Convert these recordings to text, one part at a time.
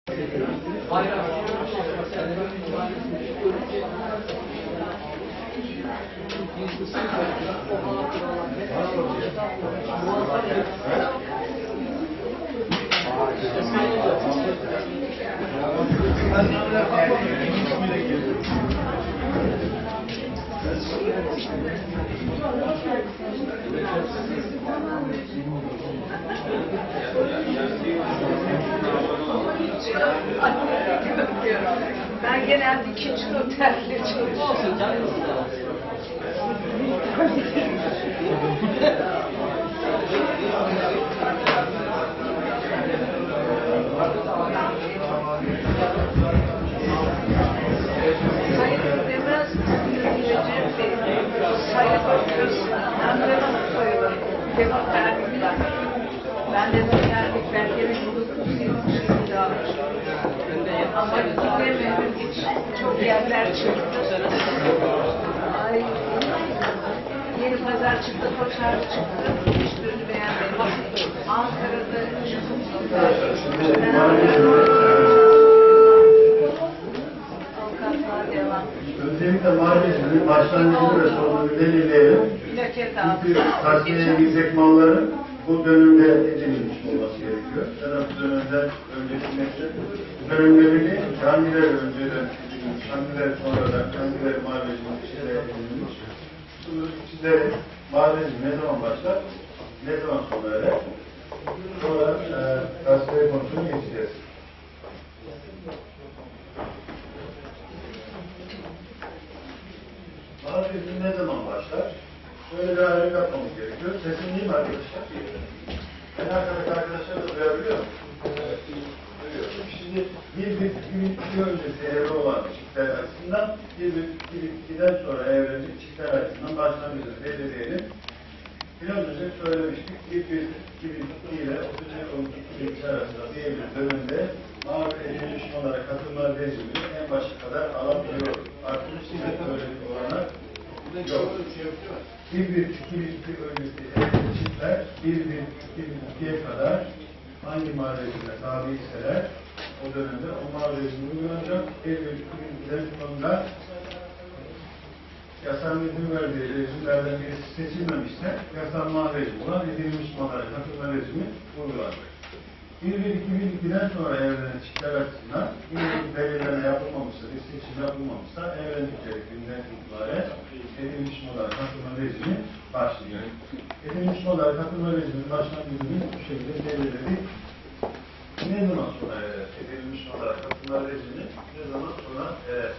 Ben genelde ikinci otelde çalışıyorum. Hayır demez sayı bakıyorsun. Antrenmanı koyuyor. Cevap vermiyorlar. Ben de geldik belgenin 1977'de almışım. Ama gidemedim hiç. Çok yerler çıktı. Ay, Yeni Pazar çıktı, Koçarlı çıktı. Hiçbirini beğenmedim. Ankara'da avukatlığa devam. Öncelikle maalesef başlangıcını ve sonunu belirleyelim. Çünkü tasfiye edilecek malların bu dönemde edilmiş olması gerekiyor. Bu dönemden önceki metre dönemlerini kendileri önceden edilmiş, kendileri sonradan kendileri maalesef içinde edilmiş. Bu içinde maalesef ne zaman başlar, ne zaman sona erer? Sonra tasfiye konusunu geçeceğiz. Maalesef ne zaman başlar? Böyle bir ayrım yapmamız gerekiyor. Sesim değil mi arkadaşlar? Ben arkadaşlar da duyabiliyor musun? Duyuyorum. Şimdi bir öncesi evre olan çiftler açısından bir sonra evrenci çiftler açısından başlangıcını belirleyelim. Biraz önce söylemiştik. 2002 ile 31-12 arasında bir dönemde mavi edilmiş onlara katılma rejimini en başa kadar alabiliyor. Artık şimdi böyle bir olanak yok. 1-1-2-1-2 öncesi çiftler 1-1-2-1-2'ye kadar hangi mahallesine tabi iseler o dönemde o mahallesini uygulanacak. 1-1-2-1'den sonunda yasanın izin verdiği rejimlerden birisi seçilmemişse yasanma rejimi olan edilmiş mallara katılma rejimi uygulanacak. 1-1-2-1-2'den sonra evlenen çiftler açısından bir belirleme yapılmamışsa, bir seçim yapılmamışsa evlendikleri günden itibaren edilmiş mallara katılma rejimi başlıyor. Edilmiş mallara katılma rejiminin başlangıcını bu şekilde belirledik. Ne zaman sona erer? Edilmiş mallara katılma rejimi ne zaman sona erer?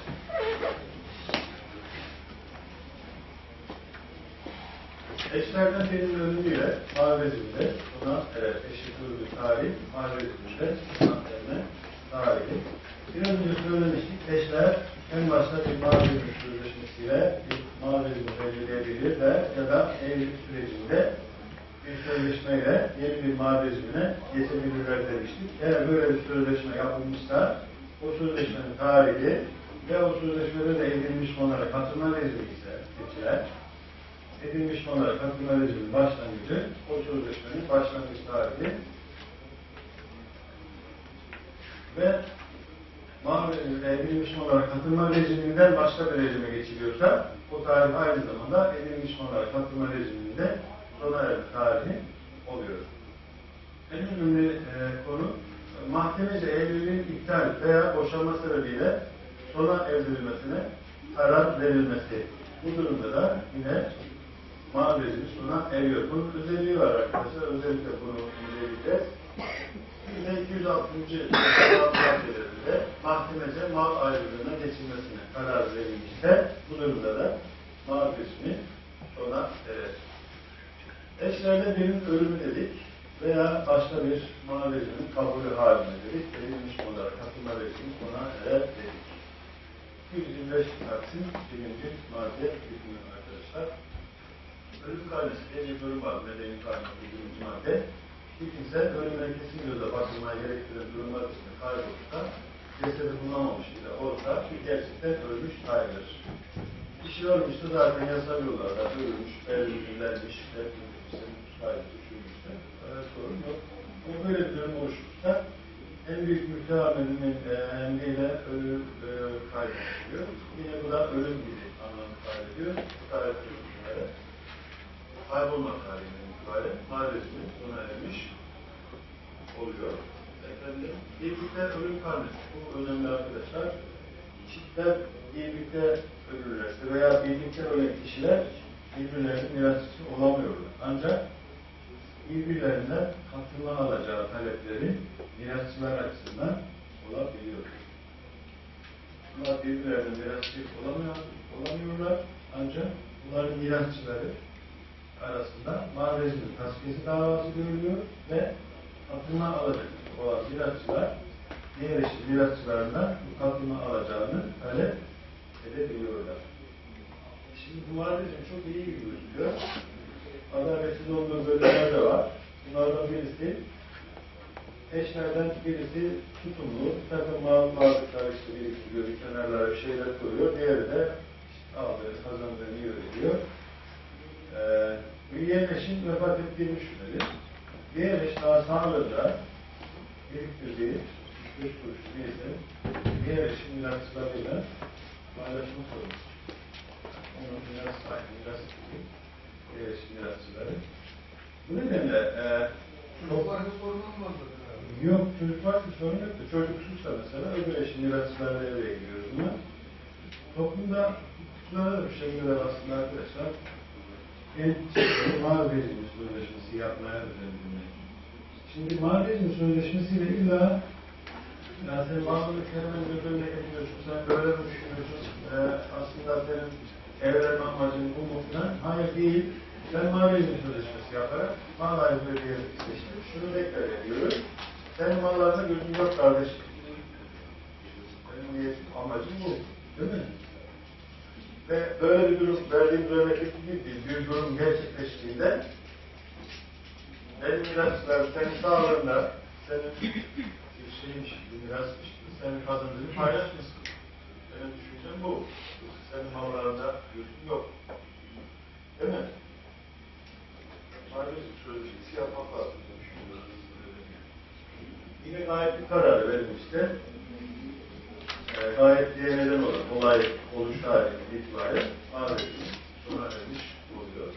Eşlerden birinin ölümüyle mavi rejimde buna eşit bir tarih, mavi rejimde buna tarihi. Biraz önce söylemiştik, eşler en başta bir mavi rejim sözleşmesiyle bir mavi rejimi belirleyebilirler ya da evlilik sürecinde bir sözleşmeyle yeni bir mavi rejimine geçebilirler demiştik. Eğer böyle bir sözleşme yapılmışsa o sözleşmenin tarihi ve o sözleşmede de edilmiş onlara katılma rejimi ise geçiler. Edilmiş mallara katılma rejiminin başlangıcı, o sözleşmenin başlangıç tarihi ve edilmiş mallara katılma rejiminden başka bir rejime geçiliyorsa, o tarih aynı zamanda edilmiş mallara katılma rejiminde sona erme tarihi oluyor. En önemli konu, mahkemece evliliğin iptal veya boşanma sebebiyle sona erdirilmesine karar verilmesi. Bu durumda da yine mavi rejimi sona eriyor. Bunun özelliği var arkadaşlar. Özellikle bunu inceleyeceğiz. Yine 206. maddelerinde mahkemece mal ayrılığına geçilmesine karar verilmişse bu durumda da mavi rejimi sona erer. Eşlerde birinin ölümü dedik veya başka bir mavi rejimin kabulü haline dedik. Edilmiş olarak katılma rejimi sona erer dedik. 125 Taksim 1. madde hükmü arkadaşlar. Ölüm karnesi diye bir durum var. Medeni karnesi 1. madde. Bir kimse ölümüne kesin gözle bakılmaya gerektiren durumlar içinde kaybolursa, cesedi bulunamamış bile olsa gerçekten ölmüş sayılır. Kişi ölmüşse zaten yasal yollarda ölmüş, belirlenmiş, belirlenmişse, müsait düşürmüşse sorun yok. Bu böyle bir durum oluşmuşsa en büyük müteahhitinin emriyle ölüm kaydediliyor. Yine bu da ölüm gibi anlamı kaydediyor. Bu tarih çocuklara kaybolma tarihinden itibaren maalesef sona ermiş oluyor. Efendim, birlikte ölüm karnesi. Bu önemli arkadaşlar. Çiftler birlikte ölürlerse veya birlikte ölen kişiler birbirlerinin mirasçısı olamıyorlar. Ancak birbirlerinden katılma alacağı talepleri mirasçılar açısından olabiliyor. Bunlar birbirlerine mirasçı olamıyorlar. Ancak bunların mirasçıları arasında mağduriyetinin tasfiyesi davası görülüyor ve katılma alacak olan mirasçılar diğer eşit mirasçılarından bu katılma alacağını talep edebiliyorlar. Şimdi bu mağduriyet çok iyi gözüküyor. Adaletsiz olduğu bölümler de var. Bunlardan birisi eşlerden birisi tutumlu, bir takım mal varlıklar işte biriktiriyor, kenarlara bir şeyler koyuyor. Diğeri de aldığı, kazandığını veriyor. Büyüyen eşin vefat ettiğini düşünelim. Diğer eş daha sağlığında biriktirdiği 3 kuruşlu neyse diğer eşin mirasçılarıyla paylaşma sorumlusu. Onun miras sahibi, miras gibi diğer eşin mirasçıları. Bu nedenle çocuklarda sorun olmadı. Yok, çocuk varsa sorun yok da çocuksuzsa mesela öbür eşin mirasçılarla devreye giriyoruz buna. Toplumda hukukçulara da bir şey göre aslında arkadaşlar mal verilme sözleşmesi yapmaya özendiğini. Şimdi mal verilme sözleşmesiyle illa ya sen malını kendine göz önüne getiriyorsun, sen böyle mi düşünüyorsun, aslında senin evlenme amacın bu mu falan? Hayır değil. Sen mal verilme sözleşmesi yaparak mal ayrılığı diye seçtin. Şunu deklar ediyoruz. Senin mallarına gözün yok kardeşim. Senin amacın bu. Değil mi? Ve böyle bir durum, verdiğimiz örnekteki gibi bir durum gerçekleştiğinde benim mirasçılar senin sağlığında senin mirasmış, senin kazandığını paylaşmışsın. Benim düşüncem bu. Senin mallarında gözün yok. Değil mi? Maalesef sözleşmesi yapmak lazım. Yine gayet bir karar verilmişti. Gayet diye neden olan olay oluş tarihinden itibaren mağduriyetini sona ermiş oluyor.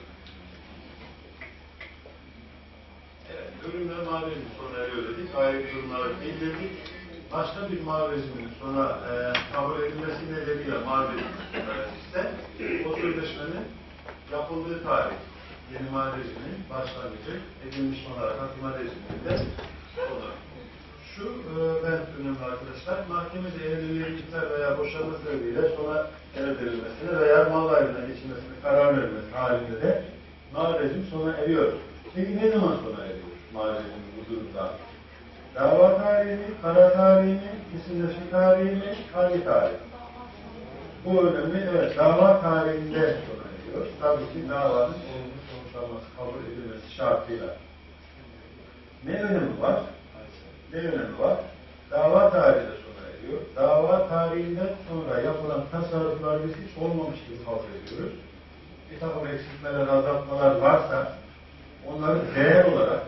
Evet, ölümle mağduriyetin sona eriyor dedik. Gayet durumlara bildirdik. Başka bir mağduriyetin sona kabul edilmesi nedeniyle mağduriyetin sona ermişse o sözleşmenin yapıldığı tarih yeni mağduriyetin başlangıcı edilmiş olarak katılma rejiminde olur. Şu ben önemli arkadaşlar, mahkemede evlilikler veya boşanma sebebiyle sona erdirilmesine veya mal ayrılığına geçilmesine karar verilmesi halinde de mal rejim sona eriyor. Peki ne zaman sona eriyor mal rejim bu durumda? Dava tarihi mi, karar tarihi mi, kesinleşme tarihi mi, hangi tarih? Bu önemli, evet, dava tarihinde sona eriyor. Tabii ki davanın sonuçlanması, kabul edilmesi şartıyla. Ne önemi var? Ne önemi var? Dava tarihi de sona eriyor. Dava tarihinden sonra yapılan tasarruflar biz hiç olmamış gibi kabul ediyoruz. Bir takım eksiltmeler, azaltmalar varsa onları değer olarak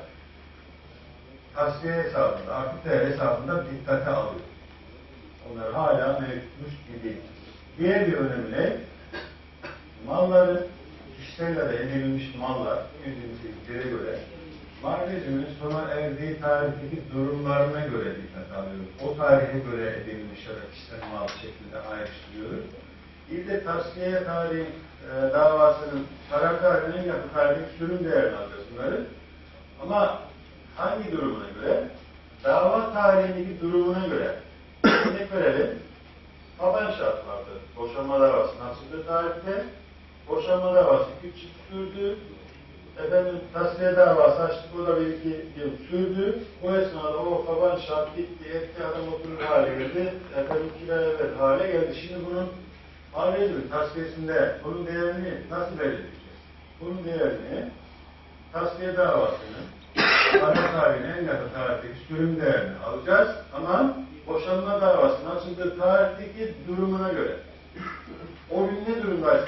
tasfiye hesabında, artık değer hesabında dikkate alıyor. Onlar hala mevcutmuş gibi. Diğer bir önemi ne? Malların, kişilerle edinilmiş mallar, yüzümüzdeki göre mal rejiminin sona erdiği tarihteki durumlarına göre dikkat alıyoruz. O tarihe göre edilmiş ya da kişisel mal şeklinde ayrıştırıyoruz. Bir de tasfiye tarihi davasının karar tarihinin yakın tarihteki sürüm değerini alacağız bunları. Ama hangi durumuna göre? Dava tarihindeki durumuna göre. Örnek verelim. Taban şart vardı. Boşanma davasının açıldığı tarihte. Boşanma davası 3 yıl sürdü. Efendim tasfiye davası açtık, o da 1-2 yıl sürdü. Bu esnada o taban şart bitti, eski adam oturur hale geldi. Efendim kirayeler hale geldi. Şimdi bunun maliyeti tasfiyesinde bunun değerini nasıl belirleyeceğiz? Bunun değerini tasfiye davasının karar tarihine en yakın tarihteki sürüm değerini alacağız ama boşanma davasının açıldığı tarihteki durumuna göre. O gün ne durumdaysa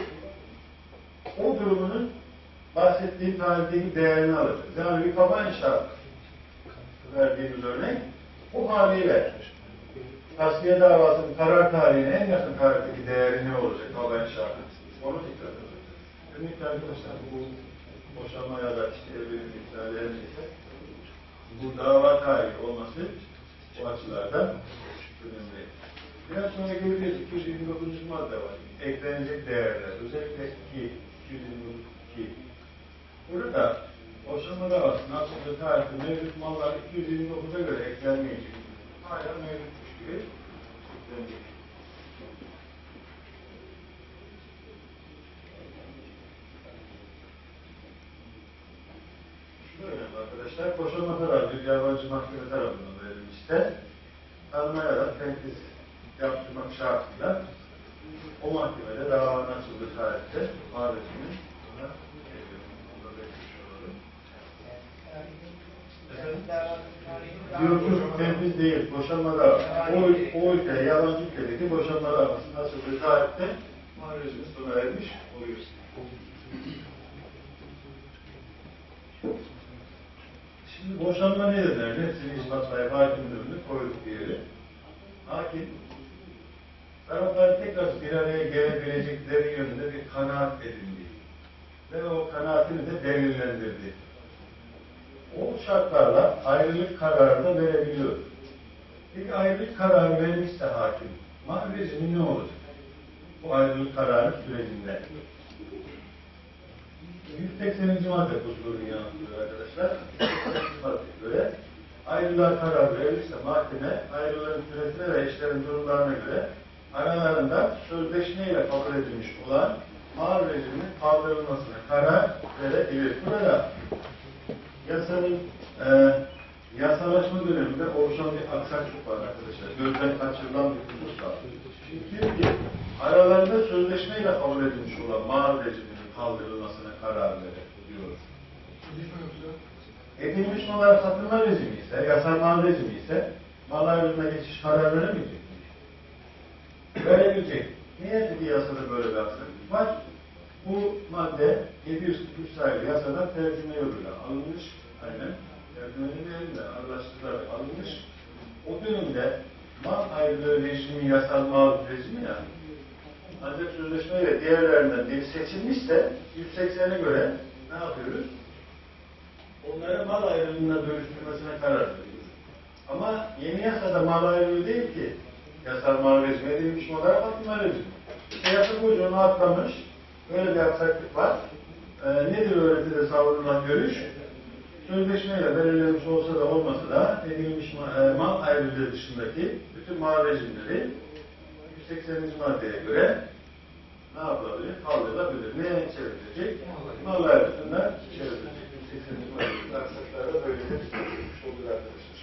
o durumunun bahsettiğim tarihteki değerini alacağız. Yani bir taban şart verdiğimiz örnek, Bu haliyle tasfiye davasının karar tarihine en yakın tarihteki değeri ne olacak? Alayın şartı. Onu dikkat edin. Özellikle arkadaşlar bu boşanma ya da işte evlilik iptalleri ise bu dava tarihi olması o açılardan önemli. Biraz sonra göreceğiz. 229. madde var. Eklenecek değerler. Özellikle 229. Burada boşanma davasının açıldığı tarihte mevcut mallar 229'a göre eklenmeyecek. Hala mevcutmuş gibi eklenecek. Şunu önemli arkadaşlar. Boşanma kararı bir yabancı mahkeme tarafından verilmişse tanımayarak tenkis yaptırmak şartıyla o mahkemede davanın açıldığı tarihte mağdurcunun buna yok temiz değil, boşanma davası. O ülke, yabancı ülkedeki boşanma davasının açıldığı tarihte mağdurcunun sona ermiş oluyor. Şimdi boşanma ne denir? Hepsini ispatlayıp hakimin önüne koyduk diyelim. Hakim, tarafların tekrar bir araya gelebilecekleri yönünde bir kanaat edindi. Ve o kanaatini de delillendirdi. O şartlarla ayrılık kararı da verebiliyor. Peki ayrılık kararı vermişse hakim, mahal rejimi ne olacak? Bu ayrılık kararı sürecinde. 180. madde koşulunu yanıtlıyor arkadaşlar. 180. maddeye göre ayrılığa karar verilirse mahkeme ayrılığın süresine ve eşlerin durumlarına göre aralarında sözleşmeyle kabul edilmiş olan mahal rejiminin kaldırılmasına karar verebilir. Burada yasanın yasalaşma döneminde oluşan bir aksaklık var arkadaşlar. Gözden kaçırılan bir husus var. Çünkü ki aralarında sözleşmeyle kabul edilmiş olan mahal rejiminin kaldırılmasına karar veriyor. Edilmiş mallar satılma rejimi ise, yasal mal rejimi ise mal ayrılığına geçiş karar veremeyecek mi? Verebilecek. Niye dedi yasada böyle bir aksaklık var? Bu madde 743 sayılı yasadan tercüme yoluyla alınmış. Aynen. Tercümenin elinde araştırılarak alınmış. O dönemde mal ayrılığı rejimi yasal mal rejimi yani. Ancak sözleşmeyle diğerlerinden biri seçilmişse 180'e göre ne yapıyoruz? Onları mal ayrılığına dönüştürmesine karar veriyoruz. Ama yeni yasada mal ayrılığı değil ki. Yasal mal rejimi edilmiş olarak atma rejimi. İşte yasa koca onu atlamış. Böyle bir aksaklık var. Nedir öğretide savunulan görüş? Sözleşmeyle belirlenmiş olsa da olmasa da edilmiş mal ayrılığı dışındaki bütün mal rejimleri 180. maddeye göre ne yapılabilir? Kaldırılabilir. Neye çevrilecek? Mal ayrılığına çevrilecek. 180. maddede aksaklarda böyle bir tutulmuş olur arkadaşlar.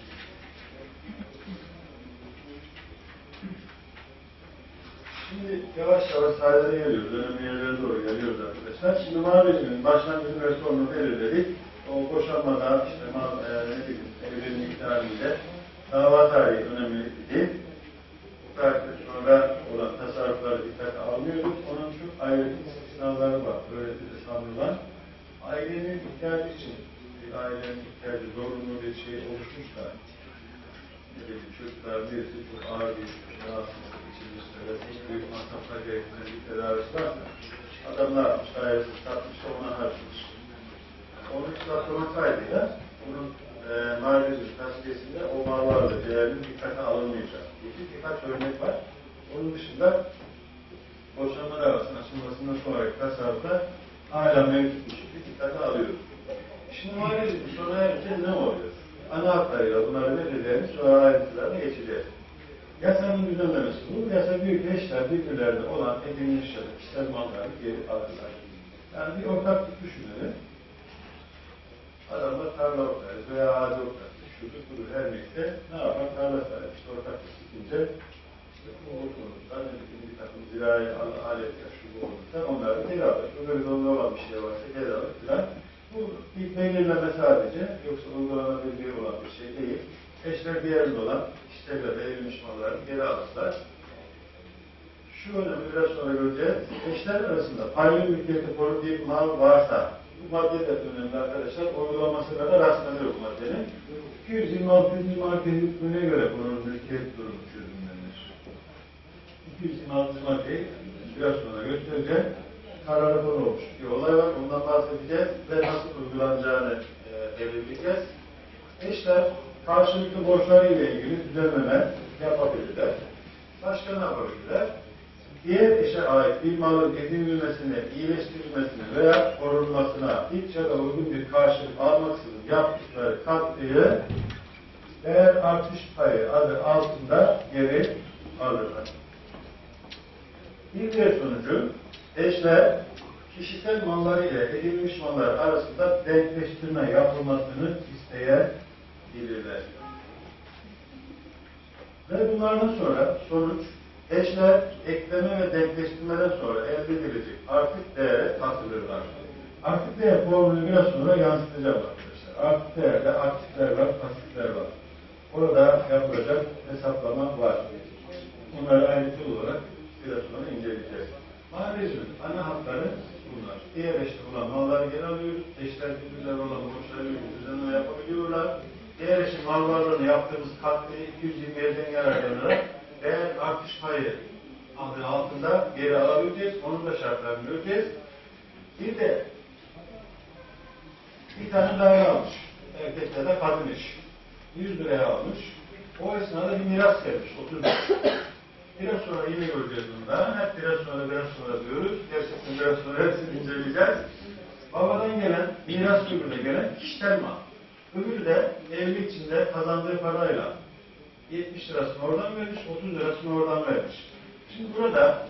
Şimdi yavaş yavaş sahneye geliyoruz. Önemli yerlere doğru geliyoruz arkadaşlar. Şimdi mal rejiminin başlangıcını ve sonunu belirledik. O boşanmada işte evliliğin miktarıyla dava tarihi önemli değil. Bu tarihten sonra olan tasarrufları dikkate almıyoruz. Onun çok ayrı istisnaları var. Öğretide sanılan. Ailenin ihtiyacı için bir ailenin ihtiyacı zorunlu bir şey oluşmuşsa ne bileyim çocuklar birisi çok ağır bir rahatsızlık geçirmişse ve çok büyük masraflar gerektiren bir tedavisi varsa adamlar yapmış, ailesi satmışsa ona harcamış. Onu ispatlamak kaydıyla bunun mağdurcunun tasfiyesinde o mallarla değerinin dikkate alınmayacak. Birkaç örnek var. Onun dışında boşanma davasının açılmasından sonraki tasarrufta hala mevcut bir şekilde dikkate alıyoruz. Şimdi mağdurcunun sona erince ne oluyor? Ana hatlarıyla bunları belirleyelim, sonra ayrıntılarına geçeceğiz. Yasanın düzenlemesi bu. Yasa diyor ki eşler birbirlerine olan edinmiş ya da kişisel malları geri alırlar. Yani bir ortaklık düşünelim. Adamlar tarla ortağıyız veya ağacı ortaklık, şudur budur her neyse ne yapar? Tarla sahibi işte ortaklık tutunca işte kumur konusunda ne bileyim bir takım zirai aletler şu bu olursa onları geri alır. Böyle zorlu olan bir şey varsa geri alır filan. Bu ilk belirleme sadece yoksa uygulanabilir olan bir şey değil. Eşler bir yerinde olan kişilerle verilmiş malları geri alırlar. Şu önemli biraz sonra göreceğiz. Eşler arasında paylı mülkiyeti koru mal varsa bu madde de önemli arkadaşlar. Uygulamasına da rastlanıyor bu maddenin. 226. madde hükmüne göre bunun mülkiyet durumu çözümlenir. 226. maddeyi biraz sonra göstereceğim. Kararı konu olmuş bir olay var. Ondan bahsedeceğiz ve nasıl uygulanacağını belirleyeceğiz. Eşler karşılıklı borçları ile ilgili düzenleme yapabilirler. Başka ne yapabilirler? Diğer eşe ait bir malın edinilmesine, iyileştirilmesine veya korunmasına hiç ya da uygun bir karşılık almaksızın yaptıkları katkıyı değer artış payı adı altında geri alırlar. Bir diğer sonucu, eşler kişisel malları ile edinilmiş mallar arasında denkleştirme yapılmasını isteyebilirler. Ve bunlardan sonra sonuç, eşler ekleme ve denkleştirmeden sonra elde edilecek artık değere katılırlar. Artık değer formülünü biraz sonra yansıtacağım arkadaşlar. Artık değerde aktifler var, pasifler var. Orada yapılacak hesaplama var. Bunları ayrıntılı olarak biraz sonra inceleyeceğiz. Mağaracının ana hatları bunlar. Diğer eşte olan malları geri alıyoruz. Eşler birbirler olan borçları düzenleme yapabiliyorlar. Diğer eşin mal varlığını yaptığımız katkıyı 227'den yararlanarak değer artış payı adı altında geri alabileceğiz. Onun da şartlarını göreceğiz. Bir de bir tane daire almış. Erkekler de kadın eş. 100 liraya almış. O esnada bir miras gelmiş. 30 lira. Biraz sonra yine göreceğiz bunda. Hep biraz sonra diyoruz. Gerçekten biraz sonra hepsini inceleyeceğiz. Babadan gelen, miras yoluyla gelen kişisel mal. Öbürü de evli içinde kazandığı parayla 70 lirasını oradan vermiş, 30 lirasını oradan vermiş. Şimdi burada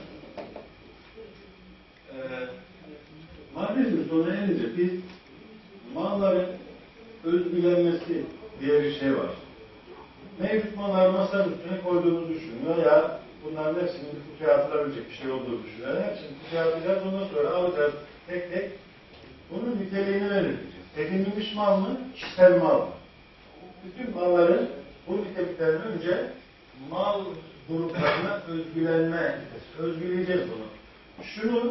maddesinin sonuna gelince biz malların özgülenmesi diye bir şey var. Mevcut malları masanın üstüne koyduğumuzu düşünün veya bunların hepsinin kutuya atılabilecek bir şey olduğunu düşünün. Hepsini kutuya atacağız, ondan sonra alacağız tek tek. Bunun niteliğini belirleyeceğiz. Edinilmiş mal mı, kişisel mal mı? Bütün malların bu niteliklerinden önce mal gruplarına özgülenme, özgüleyeceğiz bunu. Şunu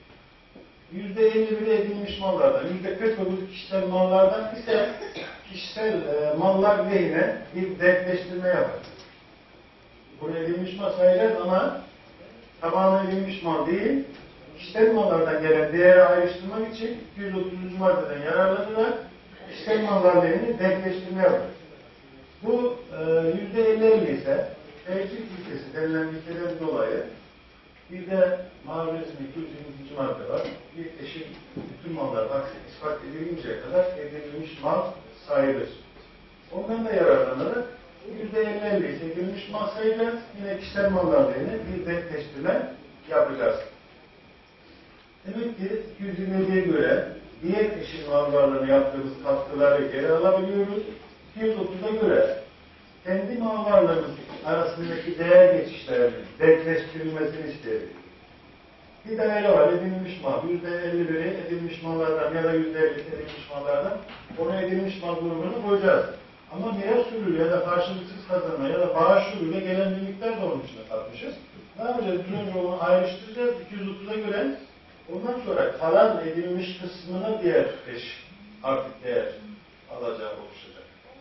%51'i edinilmiş mallardan, %49'u kişisel mallardan ise kişisel mallar lehine bir denkleştirme yapacağız. Bunu edinmiş mal sayacağız ama tamamen edinmiş mal değil, kişisel mallardan gelen değeri ayrıştırmak için 230. maddeden yararlanarak kişisel mallar lehine denkleştirme yapacağız. Bu %50 ise tevcih ilkesi denilen ilkeden dolayı bir de Mağaresinin 220. madde var. Bir eşin bütün mallar aksi ispat edilinceye kadar edilmiş mal sayılır. Ondan da yararlanarak %50 ise edilmiş mal sayılır. Yine kişisel mallarla bir denkleştirme yapacağız. Demek ki 227'ye göre diğer eşin mal varlığına yaptığımız katkıları geri alabiliyoruz. 230'a göre kendi mal varlığımız arasındaki değer geçişlerinin denkleştirilmesini isteyebiliriz. Bir daire var, edinilmiş mal. %51'i edinmiş mallardan ya da %50'si edinmiş mallardan ona edinmiş mal grubunu koyacağız. Ama miras usulüyle ya da karşılıksız kazanma ya da bağış usulüyle gelen bir miktar da onun içine katmışız. Ne yapacağız? Biz önce onu ayrıştıracağız 230'a göre. Ondan sonra kalan edilmiş kısmına diğer eş artık değer alacağı oluşacak.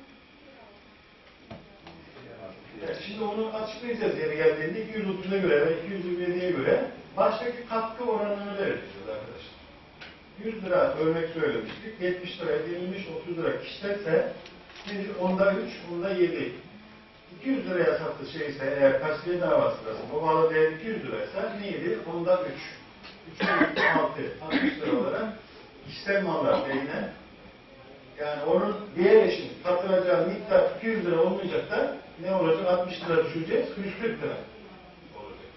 Yani şimdi onu açıklayacağız yeri geldiğinde 230'a göre ve 227'ye göre baştaki katkı oranını vereceğiz arkadaşlar. 100 lira örnek söylemiştik. 70 lira edilmiş, 30 lira kişiselse nedir? Onda 3, onda 7. 200 liraya sattığı şeyse eğer kasliye davası sırasında o malı değer 200 liraysa neydi? Onda 3. 3'e 6, 60 lira olarak kişisel mallar lehine yani onun diğer eşin katılacağı miktar 200 lira olmayacak da ne olacak? 60 lira düşeceğiz, 140 lira olacak.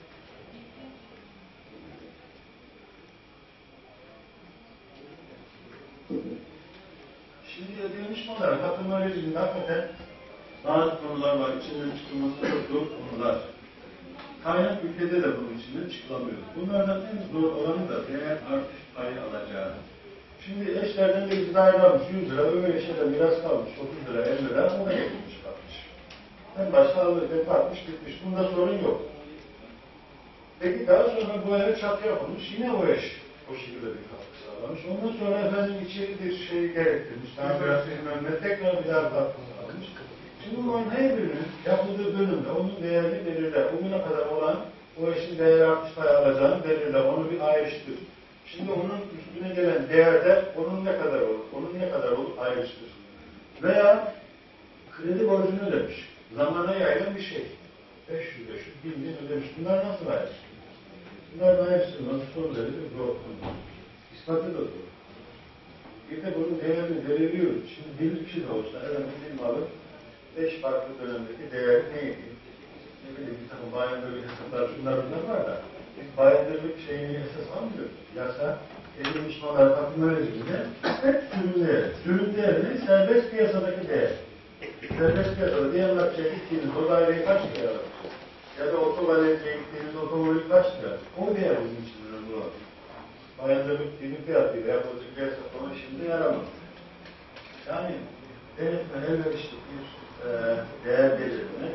Şimdi edilmiş mallara katılma rejiminde hakikaten bazı konular var. İçinden çıkılması çok zor konular. Kaynak ülkede de bunun içinden çıkılamıyor. Bunlardan en zor olanı da değer artış payı alacağı. Şimdi eşlerden bir daire almış 100 lira, öbür eşe de miras kalmış 30 lira, 50 lira, ona yapılmış kalmış. En başta alırken kalkmış gitmiş. Bunda sorun yok. Peki daha sonra bu eve çatı yapılmış. Yine o eş O şekilde bir katkı sağlamış. Ondan sonra efendim içeri bir şey gerektirmiş. Tamirat bilmem ne, tekrar bir daha katkı sağlamış. Şimdi bunların her birinin yapıldığı bölümde onun değerini belirler. Bugüne kadar olan o eşin değer artış payı alacağını belirler. Onu bir ayrıştır. Şimdi onun üstüne gelen değerde onun ne kadar olur? Onun ne kadar olur? Ayrıştır. Veya kredi borcunu ödemiş. Zamana yayılan bir şey. 500, 1000 ödemiş. Bunlar nasıl ayrıştır? Bunlar ayrıştırması son derece zor. İspatı da zor. Bir de bunun değerini belirliyoruz. Şimdi bir kişi de olsa herhalde bir malın 5 farklı dönemdeki değeri neydi? Ne bileyim bir takım bayındırlık hesaplar şunlar bunlar var da biz bayındırlık şeyini esas almıyoruz. Yasa edilmiş mallar katılma rejiminde hep sürüm değeri. Sürüm değerini serbest piyasadaki değer. Serbest piyasada diğer markaya gittiğiniz o daireyi kaç liraya alır? Ya da otogaleriye gittiğiniz otomobili kaç lira? O değer bizim için önemli olan. Bayındırlık dilim fiyatıyla yapılacak bir hesaplama şimdi yaramaz. Yani denetme elverişli bir değer belirleme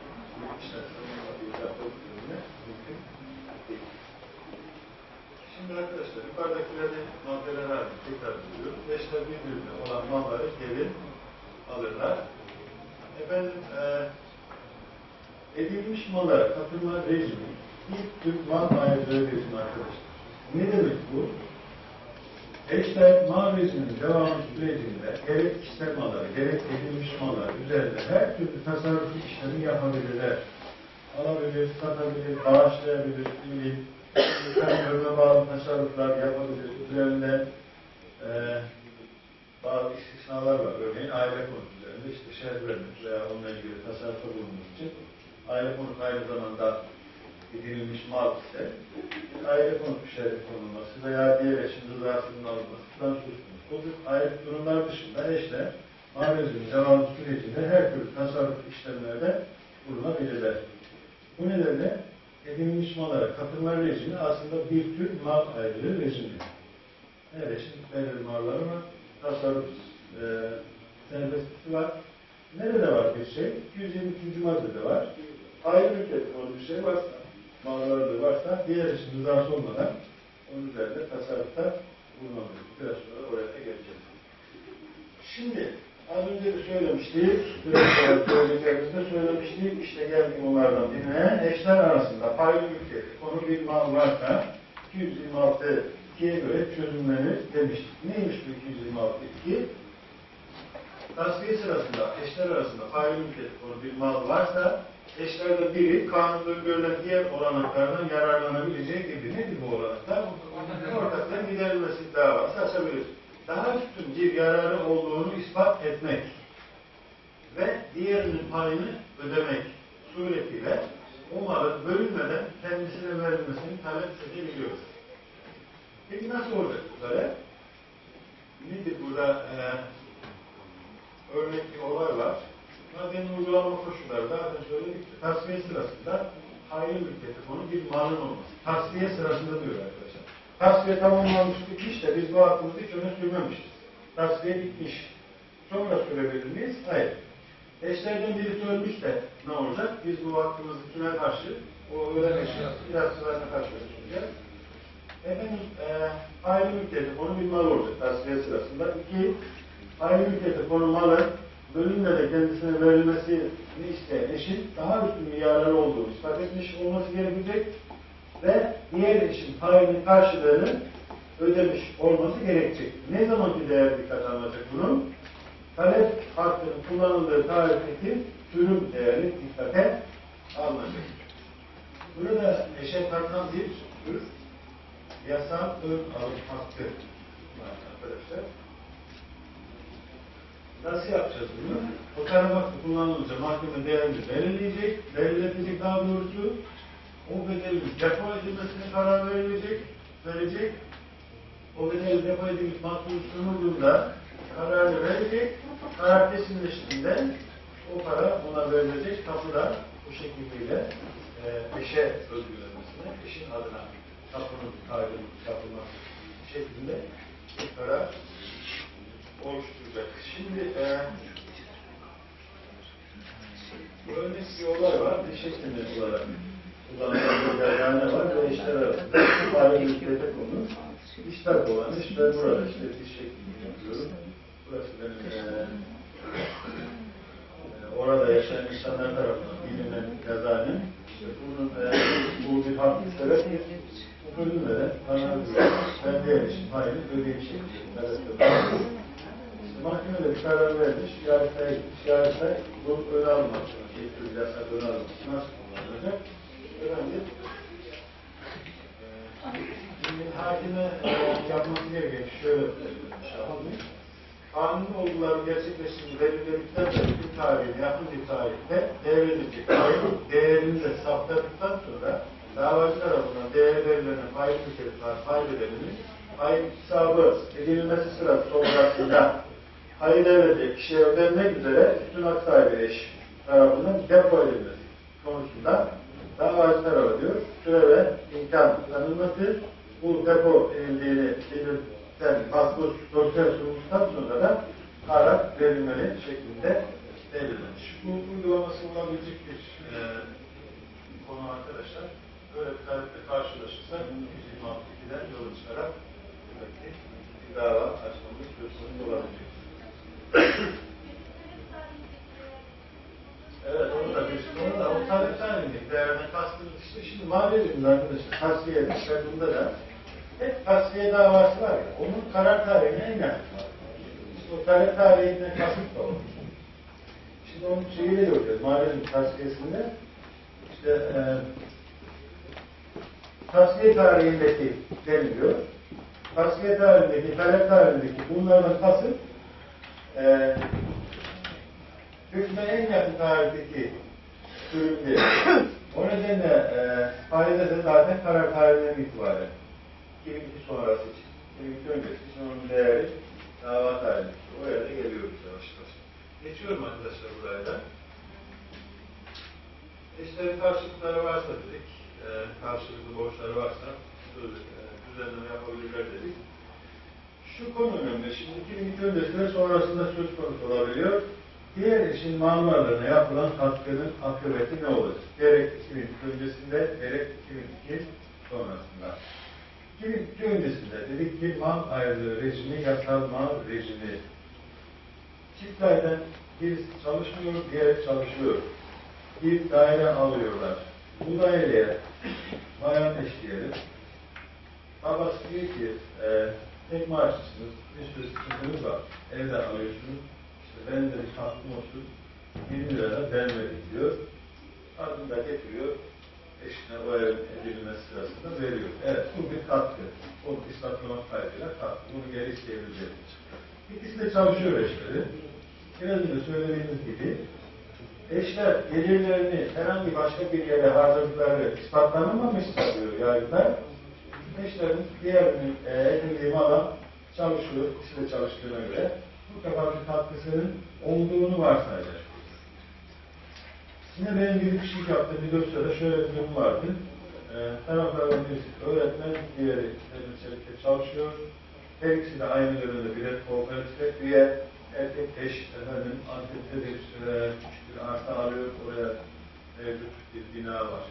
Şimdi arkadaşlar yukarıdakileri maddeler halinde tekrar ediyoruz. Eşler birbirine olan malları geri alırlar. Efendim edilmiş mallara katılma rejimi ilk tür mal ayrıcalığı rejimi arkadaşlar. Ne demek bu? Eşler mal rejiminin devamı sürecinde gerek kişisel malları, gerek edilmiş mallar üzerinde her türlü tasarruf işlemi yapabilirler. Alabilir, satabilir, bağışlayabilir, kaynaklarına bağlı tasarruflar yapabilir. Üzerinde bazı istisnalar var. Örneğin aile konusu üzerinde işte şerh vermek veya onunla ilgili tasarrufa bulunmak için aile konusu aynı zamanda edinilmiş mal ise aile konusu şerh konulması veya diğer eşin rızasının alınması falan söz konusu. Bu tür ayrı durumlar dışında eşler mal rejiminin devamlı sürecinde her türlü tasarruf işlemlerde bulunabilirler. Bu nedenle edinilmiş mallara katılma rejimi aslında bir tür mal ayrılığı rejimi. Her eşin belirli malları var, tasarruf serbestisi var. Nerede var bir şey? 223. maddede var. Ayrı mülkiyeti konu bir şey varsa, malları varsa diğer eşin rızası olmadan onun üzerinde tasarrufta bulunabilir. Biraz sonra oraya geleceğiz. Şimdi az önce de söylemiştik, söyleyeceğimizde söylemiştik, işte geldik onlardan birine. Eşler arasında paylı mülkiyeti konu bir mal varsa 226 2'ye göre çözümlenir demiştik. Neymiş bu 226 2? Tasfiye sırasında eşler arasında paylı mülkiyeti konu bir mal varsa eşlerden biri kanunda görülen diğer olanaklardan yararlanabileceği gibi nedir bu olanaklar? Ortakların giderilmesi davası açabilir. Daha üstün bir yararı olduğunu ispat etmek ve diğerinin payını ödemek suretiyle o malın bölünmeden kendisine verilmesini talep edebiliyor. Peki nasıl olacak bu talep? Nedir burada örnek bir olay var. Maddenin uygulama koşulları daha önce söyledik. Tasfiye sırasında hayır mülkiyeti konu bir malın olması. Tasfiye sırasında diyor arkadaşlar. Tasfiye tamamlanmış bitmiş de biz bu hakkımızı hiç öne sürmemişiz. Tasfiye bitmiş. Sonra sürebilir miyiz? Hayır. Eşlerden birisi ölmüş de ne olacak? Biz bu hakkımızı kime karşı, o ölen eşin mirasçılarına karşı ödeyeceğiz. Efendim, ayrı mülkiyeti konu bir mal olacak tasfiye sırasında. 2. Ayrı mülkiyeti konu malın bölünmede kendisine verilmesini isteyen eşin daha üstün bir yararı olduğunu ispat etmiş olması gerekecek ve diğer eşin payının karşılığını ödemiş olması gerekecek. Ne zamanki değer dikkat alınacak bunun? Talep hakkının kullanıldığı tarihteki sürüm değeri dikkate alınacak. Burada eşe takılan bir tür yasal ön alım hakkı var arkadaşlar. Nasıl yapacağız bunu? O taraf hakkı kullanılınca mahkeme değerini belirleyecek, belirletecek daha doğrusu. O bedelin depo edilmesine karar verecek. O bedel depo edilmiş mahkum sunulduğunda kararını verecek. Karar kesinleştiğinde o para ona verilecek. Kapıda bu şekilde eşe özgürlenmesine, eşin adına kapının kapılması şeklinde bir karar oluşturacak. Şimdi bu örnek bir olay var. Bir şeklinde olarak kullanılan bir yergane var ve eşler arasında ayrı mülkiyete konu. İşler olan işler burada işte diş şeklini yapıyorum. Burası benim orada yaşayan insanlar tarafından bilinen yazanem. İşte bunun bu bir haklı sebeptir. Bölünmeden analizler, ben diğer işim hayır, ödeyim şeklinde. Mahkemede bir karar vermiş, Yargıtay bu öne almak için, bir yasak öne almak için nasıl kullanılacak? Önemli. Şimdi hakime yapması gereken şöyle bir şey olmuş. Kanun olguları gerçekleştiğini belirledikten sonra bir tarihin yakın bir tarihte devredilecek değerini de saptadıktan sonra davacı tarafından değer verilen pay tüketilen pay bedelinin pay hesabı edilmesi sırası sonrasında payı devredecek kişiye ödenmek üzere bütün hak sahibi eş tarafından depo edilmesi konusunda davacı tarafı diyor, süre ve imkan tanınması, bu depo edildiğini belirten makbuz dosya sunulmuştan sonra da karar verilmeli şeklinde belirlenmiş. Bu uygulaması olabilecek bir konu arkadaşlar. Böyle bir taleple karşılaşırsa 126'den yola çıkarak bir dava açmamız söz konusu olabilecek. Evet, onu da bir konu da o talep talimlik değerine kastımız işte şimdi maliyetin arkadaşlar tasfiye edildiğinde da hep tasfiye davası var ya, onun karar tarihine en yakın var. İşte o karar tarihine kasıt da olur. Şimdi onun şeyiyle göreceğiz, maliyetin tasfiyesinde işte tasfiye tarihindeki deniliyor. Tasfiye tarihindeki, talep tarihindeki bunlardan kasıt hükme en yakın tarihteki sürüm değil. O nedenle faide de zaten karar tarihinden itibaren 2002 sonrası için, 2002 öncesi için onun değeri dava tarihi. O yerde geliyoruz yavaş yavaş. Geçiyorum arkadaşlar buraya da. İşte karşılıkları varsa dedik, karşılıklı borçları varsa düzenleme yapabilirler dedik. Şu konu önemli. Şimdi 2002 öncesi ve sonrasında söz konusu olabiliyor. Diğer işin mal varlığına yapılan katkının akıbeti ne olacak? Gerek 2002 öncesinde, gerek 2002 sonrasında. 2002 öncesinde dedik ki mal ayrılığı rejimi, yasal mal rejimi. Çiftlerden birisi çalışmıyor, diğeri çalışıyor. Bir daire alıyorlar. Bu daireye bayan eş diyelim. Babası diyor ki, tek maaşlısınız, bir sürü sıkıntınız var. Evde alıyorsunuz. İşte benim de bir hakkım olsun, 20 lira vermedim diyor. Kadın da getiriyor, eşine o evin edilmesi sırasında veriyor. Evet, bu bir katkı. O ispatlamak kaydıyla katkı. Bunu geri isteyebileceğiz. İkisi de çalışıyor eşleri. Biraz önce söylediğimiz gibi, eşler gelirlerini herhangi başka bir yere harcadıkları ispatlanamamışsa diyor yargılar, eşlerin diğerinin edindiği mala çalışıyor, ikisi de çalıştığına göre mutlaka bir katkısının olduğunu varsayacak. Yine benim bir kişilik yaptığım bir dosyada şöyle bir durum vardı. Taraflardan birisi öğretmen, diğeri çelikte çalışıyor. Her ikisi de aynı dönemde birer kooperatifle üye, erkek eş, Antep'te bir küçük bir arsa alıyor, oraya mevcut bir bina var.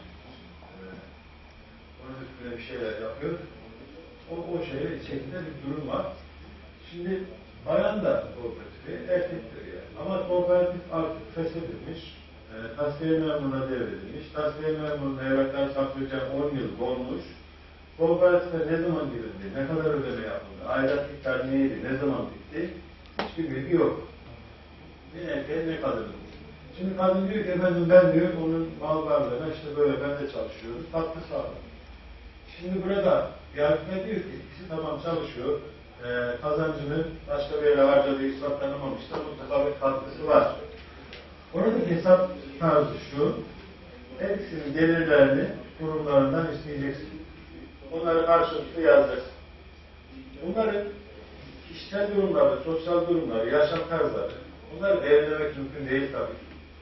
Onun üstüne bir şeyler yapıyor. O şekilde bir durum var. Şimdi bayan da kooperatifi, erkektir yani. Ama kooperatif artık feshedilmiş, tasfiye memuruna devredilmiş, tasfiye memuruna evraktan saklayacağı 10 yıl dolmuş. Kooperatife ne zaman girildi, ne kadar ödeme yapıldı, aidat miktarı neydi, ne zaman bitti, hiçbir bilgi yok. Ne erkeğin ne kadının. Şimdi kadın diyor ki efendim ben diyor onun mal varlığına işte böyle ben de çalışıyorum, katkı sağladım. Şimdi burada yargıta diyor ki ikisi tamam çalışıyor, kazancının başka bir yere harcadığı ispatlanamamışsa mutlaka bir katkısı var. Oradaki hesap tarzı şu, her ikisinin gelirlerini kurumlarından isteyeceksin. Bunları karşılıklı yazacaksın. Bunların kişisel durumları, sosyal durumları, yaşam tarzları, bunları belirlemek mümkün değil tabii.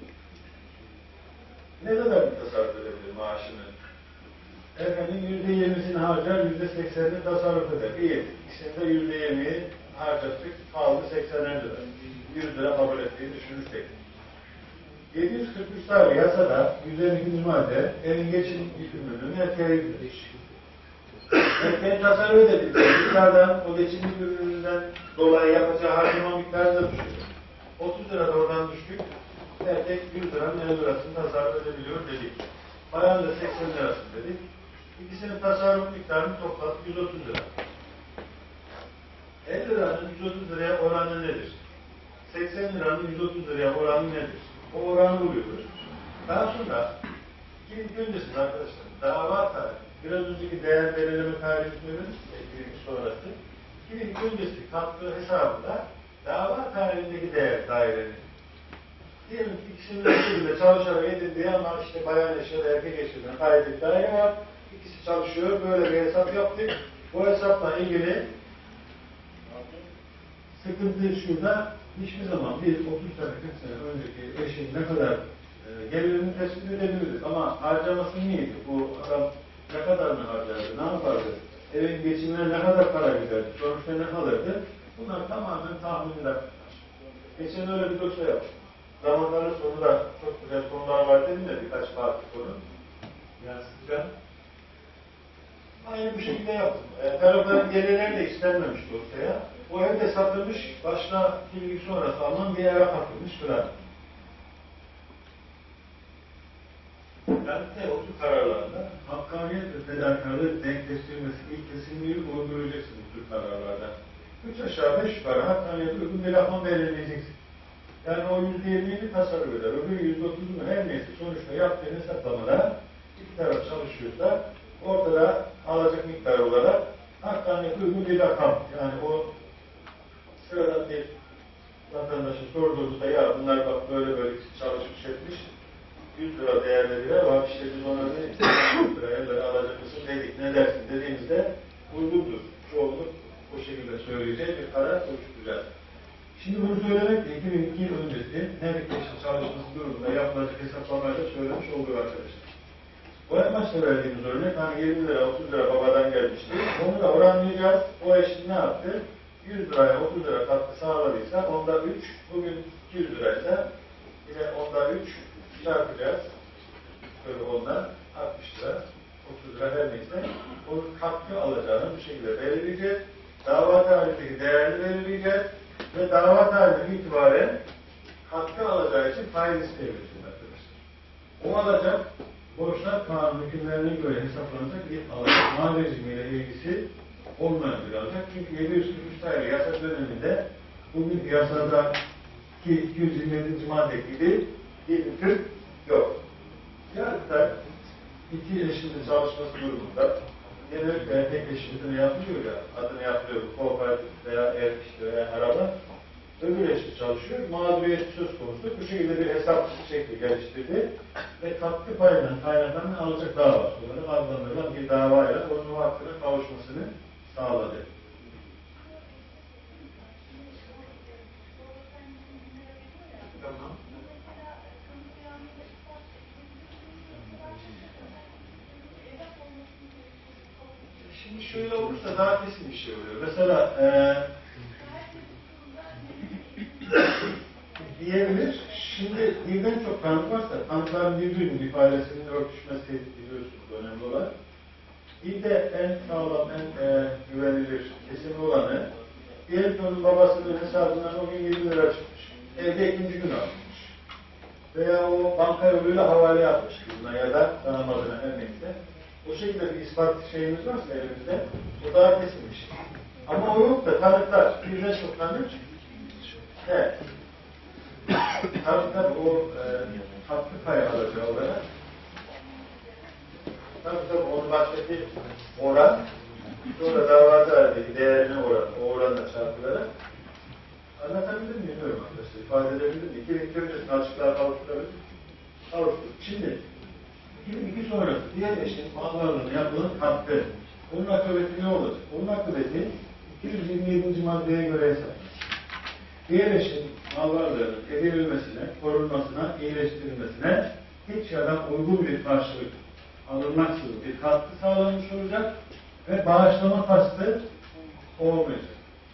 Ne kadar bir tasarruf edebilir maaşını? Efendim %20'sini harcar, %80'ini tasarruf eder. İyi. İkisinde %20'yi harcattık, kaldı 80'er lira. 100 lira kabul ettiğini düşünürsek. 743 tane yasada 152. madde evin geçim yükümlülüğünü erkeğe yüklemiş. Ben tasarruf edebildim. Miktardan, o geçimlik ürününden dolayı yapacağı harcama miktarı da düşüyor. 30 lira da oradan düştük. Erkek 100 liranın 50 lirasını tasarruf edebiliyor dedik. Bayan da 80 lirasını dedik. İkisinin tasarruf miktarını topladık 130 lira. 50 liranın 130 liraya oranı nedir? 80 liranın 130 liraya oranı nedir? O oranı buluyoruz. Daha sonra 2 yıl öncesinde arkadaşlar dava tarihi, biraz önceki değer belirleme tarihinin 2 sonrası 2 yıl öncesi kattığı hesabında dava tarihindeki değer dairenin diyelim ki ikisinin birbirinde çalışarak edildiği ama işte bayan eşya da erkek eşyadan kaydet daire var. İkisi çalışıyor. Böyle bir hesap yaptık. Bu hesapla ilgili sıkıntı şurada, hiçbir zaman bir 30 sene, 40 sene önceki eşin ne kadar gelirini tespit edebiliriz. Ama harcaması neydi? Bu adam ne kadar mı harcardı? Ne yapardı? Evin geçimine ne kadar para giderdi? Sonuçta ne kalırdı? Bunlar tamamen tahminler. Geçen öyle bir dosya yaptım. Zamanların sonunda çok güzel konular var dedim de birkaç farklı konu. Yansıtacağım. Aynı bu şekilde yaptım. Tarafların gelirleri de istenmemiş dosyaya. O evde satılmış, başına ilgi sonrası alınan bir eve katılmış falan. Yani o tür kararlarda hakkaniyet ve fedakarlığı denkleştirilmesi ilk kesinliği uygulayacaksın bu tür kararlarda. 3 aşağı 5 yukarı hakkaniyet uygun bir rakam belirleyeceksin. Yani o %20'yi tasarruf eder, öbür %30'unu her neyse sonuçta yaptığın hesaplamada iki taraf çalışıyorsa ortada alacak miktar olarak hakkaniyet uygun bir rakam. Yani o sıradan bir vatandaşın sorduğumuzda ya bunlar bak böyle böyle çalışmış etmiş 100 lira değerleriyle var işte biz ona 100 lira 50 lira alacak mısın dedik ne dersin dediğimizde uygundur. Çoğunluk o şekilde söyleyeceğiz bir karar oluşturacağız. Şimdi bunu söylemek de 2002 yıl öncesi her iki eşin çalışması durumunda yapılacak hesaplamayla söylemiş olduğu arkadaşlar. Bu en başta verdiğimiz örnek hani 20 lira 30 lira babadan gelmişti. Onu da oranlayacağız. O eşin ne yaptı? 100 liraya 30 lira katkı sağladıysa onda 3, bugün 200 liraysa yine onda 3 çarpacağız. Böyle ondan 60 lira, 30 lira her neyse onun katkı alacağını bu şekilde belirleyeceğiz. Dava tarihindeki değerini belirleyeceğiz. Ve dava tarihinden itibaren katkı alacağı için faiz isteyebilirsiniz arkadaşlar. O alacak, borçlar kanun hükümlerine göre hesaplanacak bir alacak. Mal rejimiyle ilgisi olmayan bir alacak. Çünkü 743 sayılı yasa döneminde bugün yasadaki 227. madde gibi bir hüküm yok. Yargıtay iki eşinin çalışması durumunda genellikle tek eşitliğini yapılıyor ya, adını yapılıyor bu kooperatif veya ev işte veya araba. Öbür eşit çalışıyor. Mağduriyet söz konusu. Bu şekilde bir hesap şekli geliştirdi. Ve katkı payından kaynaklanan alacak davası olarak adlandırılan bir davayla onun o hakkına kavuşmasını sağladı. Tamam. Şimdi şöyle olursa daha kesin bir şey oluyor. Mesela diyebilir. Şimdi birden çok tanık varsa tanıkların birbirinin ifadesinin örtüşmesi biliyorsunuz önemli olan. Bir de en sağlam, en güvenilir kesin olanı diyelim ki onun babasının hesabından o gün 20 lira çıkmış. Evde ikinci gün almış. Veya o banka yoluyla havale yapmış kızına ya da damadına her neyse. O şekilde bir ispat şeyimiz varsa elimizde o daha kesin bir şey. Ama o yok da tanıklar birden çok tanık. Evet. Tabii o hakkı payı alacağı olarak tabii onun başka bir oran sonra davada değerine oran, o oranla çarpılarak anlatabildim mi bilmiyorum arkadaşlar. İfade edebildim mi? 2002 öncesinde açıklığa kavuşturabilir. Şimdi 2002 sonrası diğer eşin mallarının yapılan katkı. Onun akıbeti ne olacak? Onun akıbeti 227. maddeye göre hesaplanır. Diğer eşin mal varlığının edinilmesine, korunmasına, iyileştirilmesine hiç yadan uygun bir karşılık alınmaksızın bir katkı sağlanmış olacak ve bağışlama kastı olmayacak.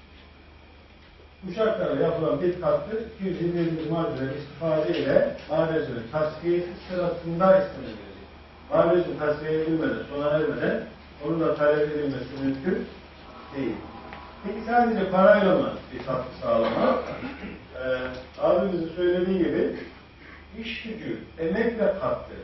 Bu şartlarla yapılan bir katkı 227. maddeden istifade ile harcının tasfiyesi sırasında istenilecek. Harcın tasfiye edilmeden, sona ermeden Onun da talep edilmesi mümkün değil. Peki sadece parayla mı bir katkı sağlamak? Abimizin söylediği gibi iş gücü, emekle katkı.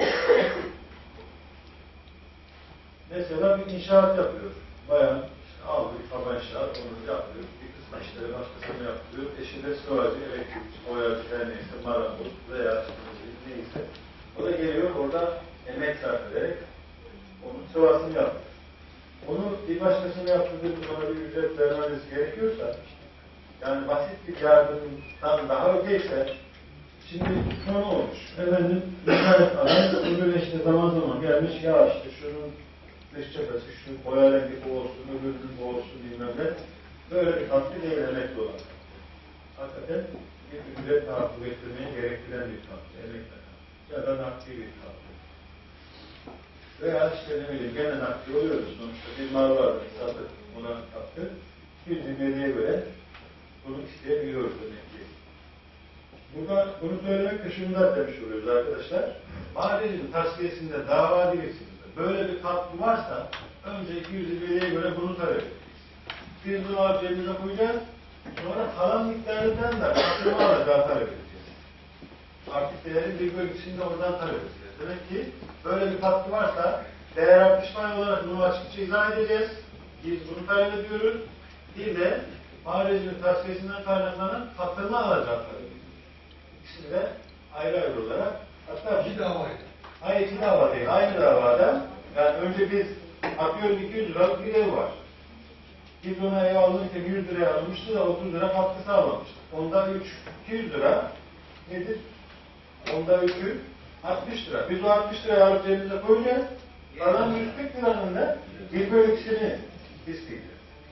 Mesela bir inşaat yapıyor. Bayan işte aldı bir kaba inşaat, onu yapıyor. Bir kısmı işleri başkasına yapıyor. Eşi de sıvacı, elektrikçi, boyacı, her neyse, marangoz veya neyse. O da geliyor orada emek sarf ederek onun sıvasını yapıyor. Onu bir başkasına yaptırdığı zaman bir ücret vermeniz gerekiyorsa, yani basit bir yardımdan daha öteyse, şimdi konu olmuş. Efendim, müsait adam, öbürüne işte zaman zaman gelmiş, ya işte şunun dış cephesi, şu boya rengi bu olsun, öbürünün bu olsun bilmem ne. Böyle bir katkı değil, emekli olan. Hakikaten bir ücret tahakkuk ettirmeye gerektiren bir katkı, emekle katkı. Ya da nakdi bir katkı. Veya işte ne bileyim, gene nakdi oluyoruz. Sonuçta bir mal vardı, satıp buna katkı. Bir cimriye göre bunu isteyebiliyoruz demek ki. Burada bunu söylemek de şunu da demiş oluyoruz arkadaşlar. Mahallecinin tasfiyesinde dava dilekçesinde böyle bir katkı varsa önce 250'ye göre bunu talep edeceğiz. Biz bunu alıp cebimize koyacağız. Sonra kalan miktarından da katkımı alacağı talep edeceğiz. Artık değerin bir bölgesini de oradan talep edeceğiz. Demek ki böyle bir katkı varsa değer artışma olarak bunu açıkça izah edeceğiz. Biz bunu talep ediyoruz. Bir de mahallecinin tasfiyesinden kaynaklanan katkımı alacağı talep ediyoruz. İkisini de ayrı ayrı olarak, hatta İki davaydı. hayır, iki dava değil, aynı davada. Yani önce biz atıyorum 200 liralık bir ev var. Biz ona ev alırken 100 liraya almıştı da 30 lira katkı sağlamıştık. Onda 200 lira nedir? Onda 3'ü 60 lira. Biz o 60 liraya alıp cebimize koyacağız. Kalan 140 liranın da bir bölü ikisini isteyeceğiz.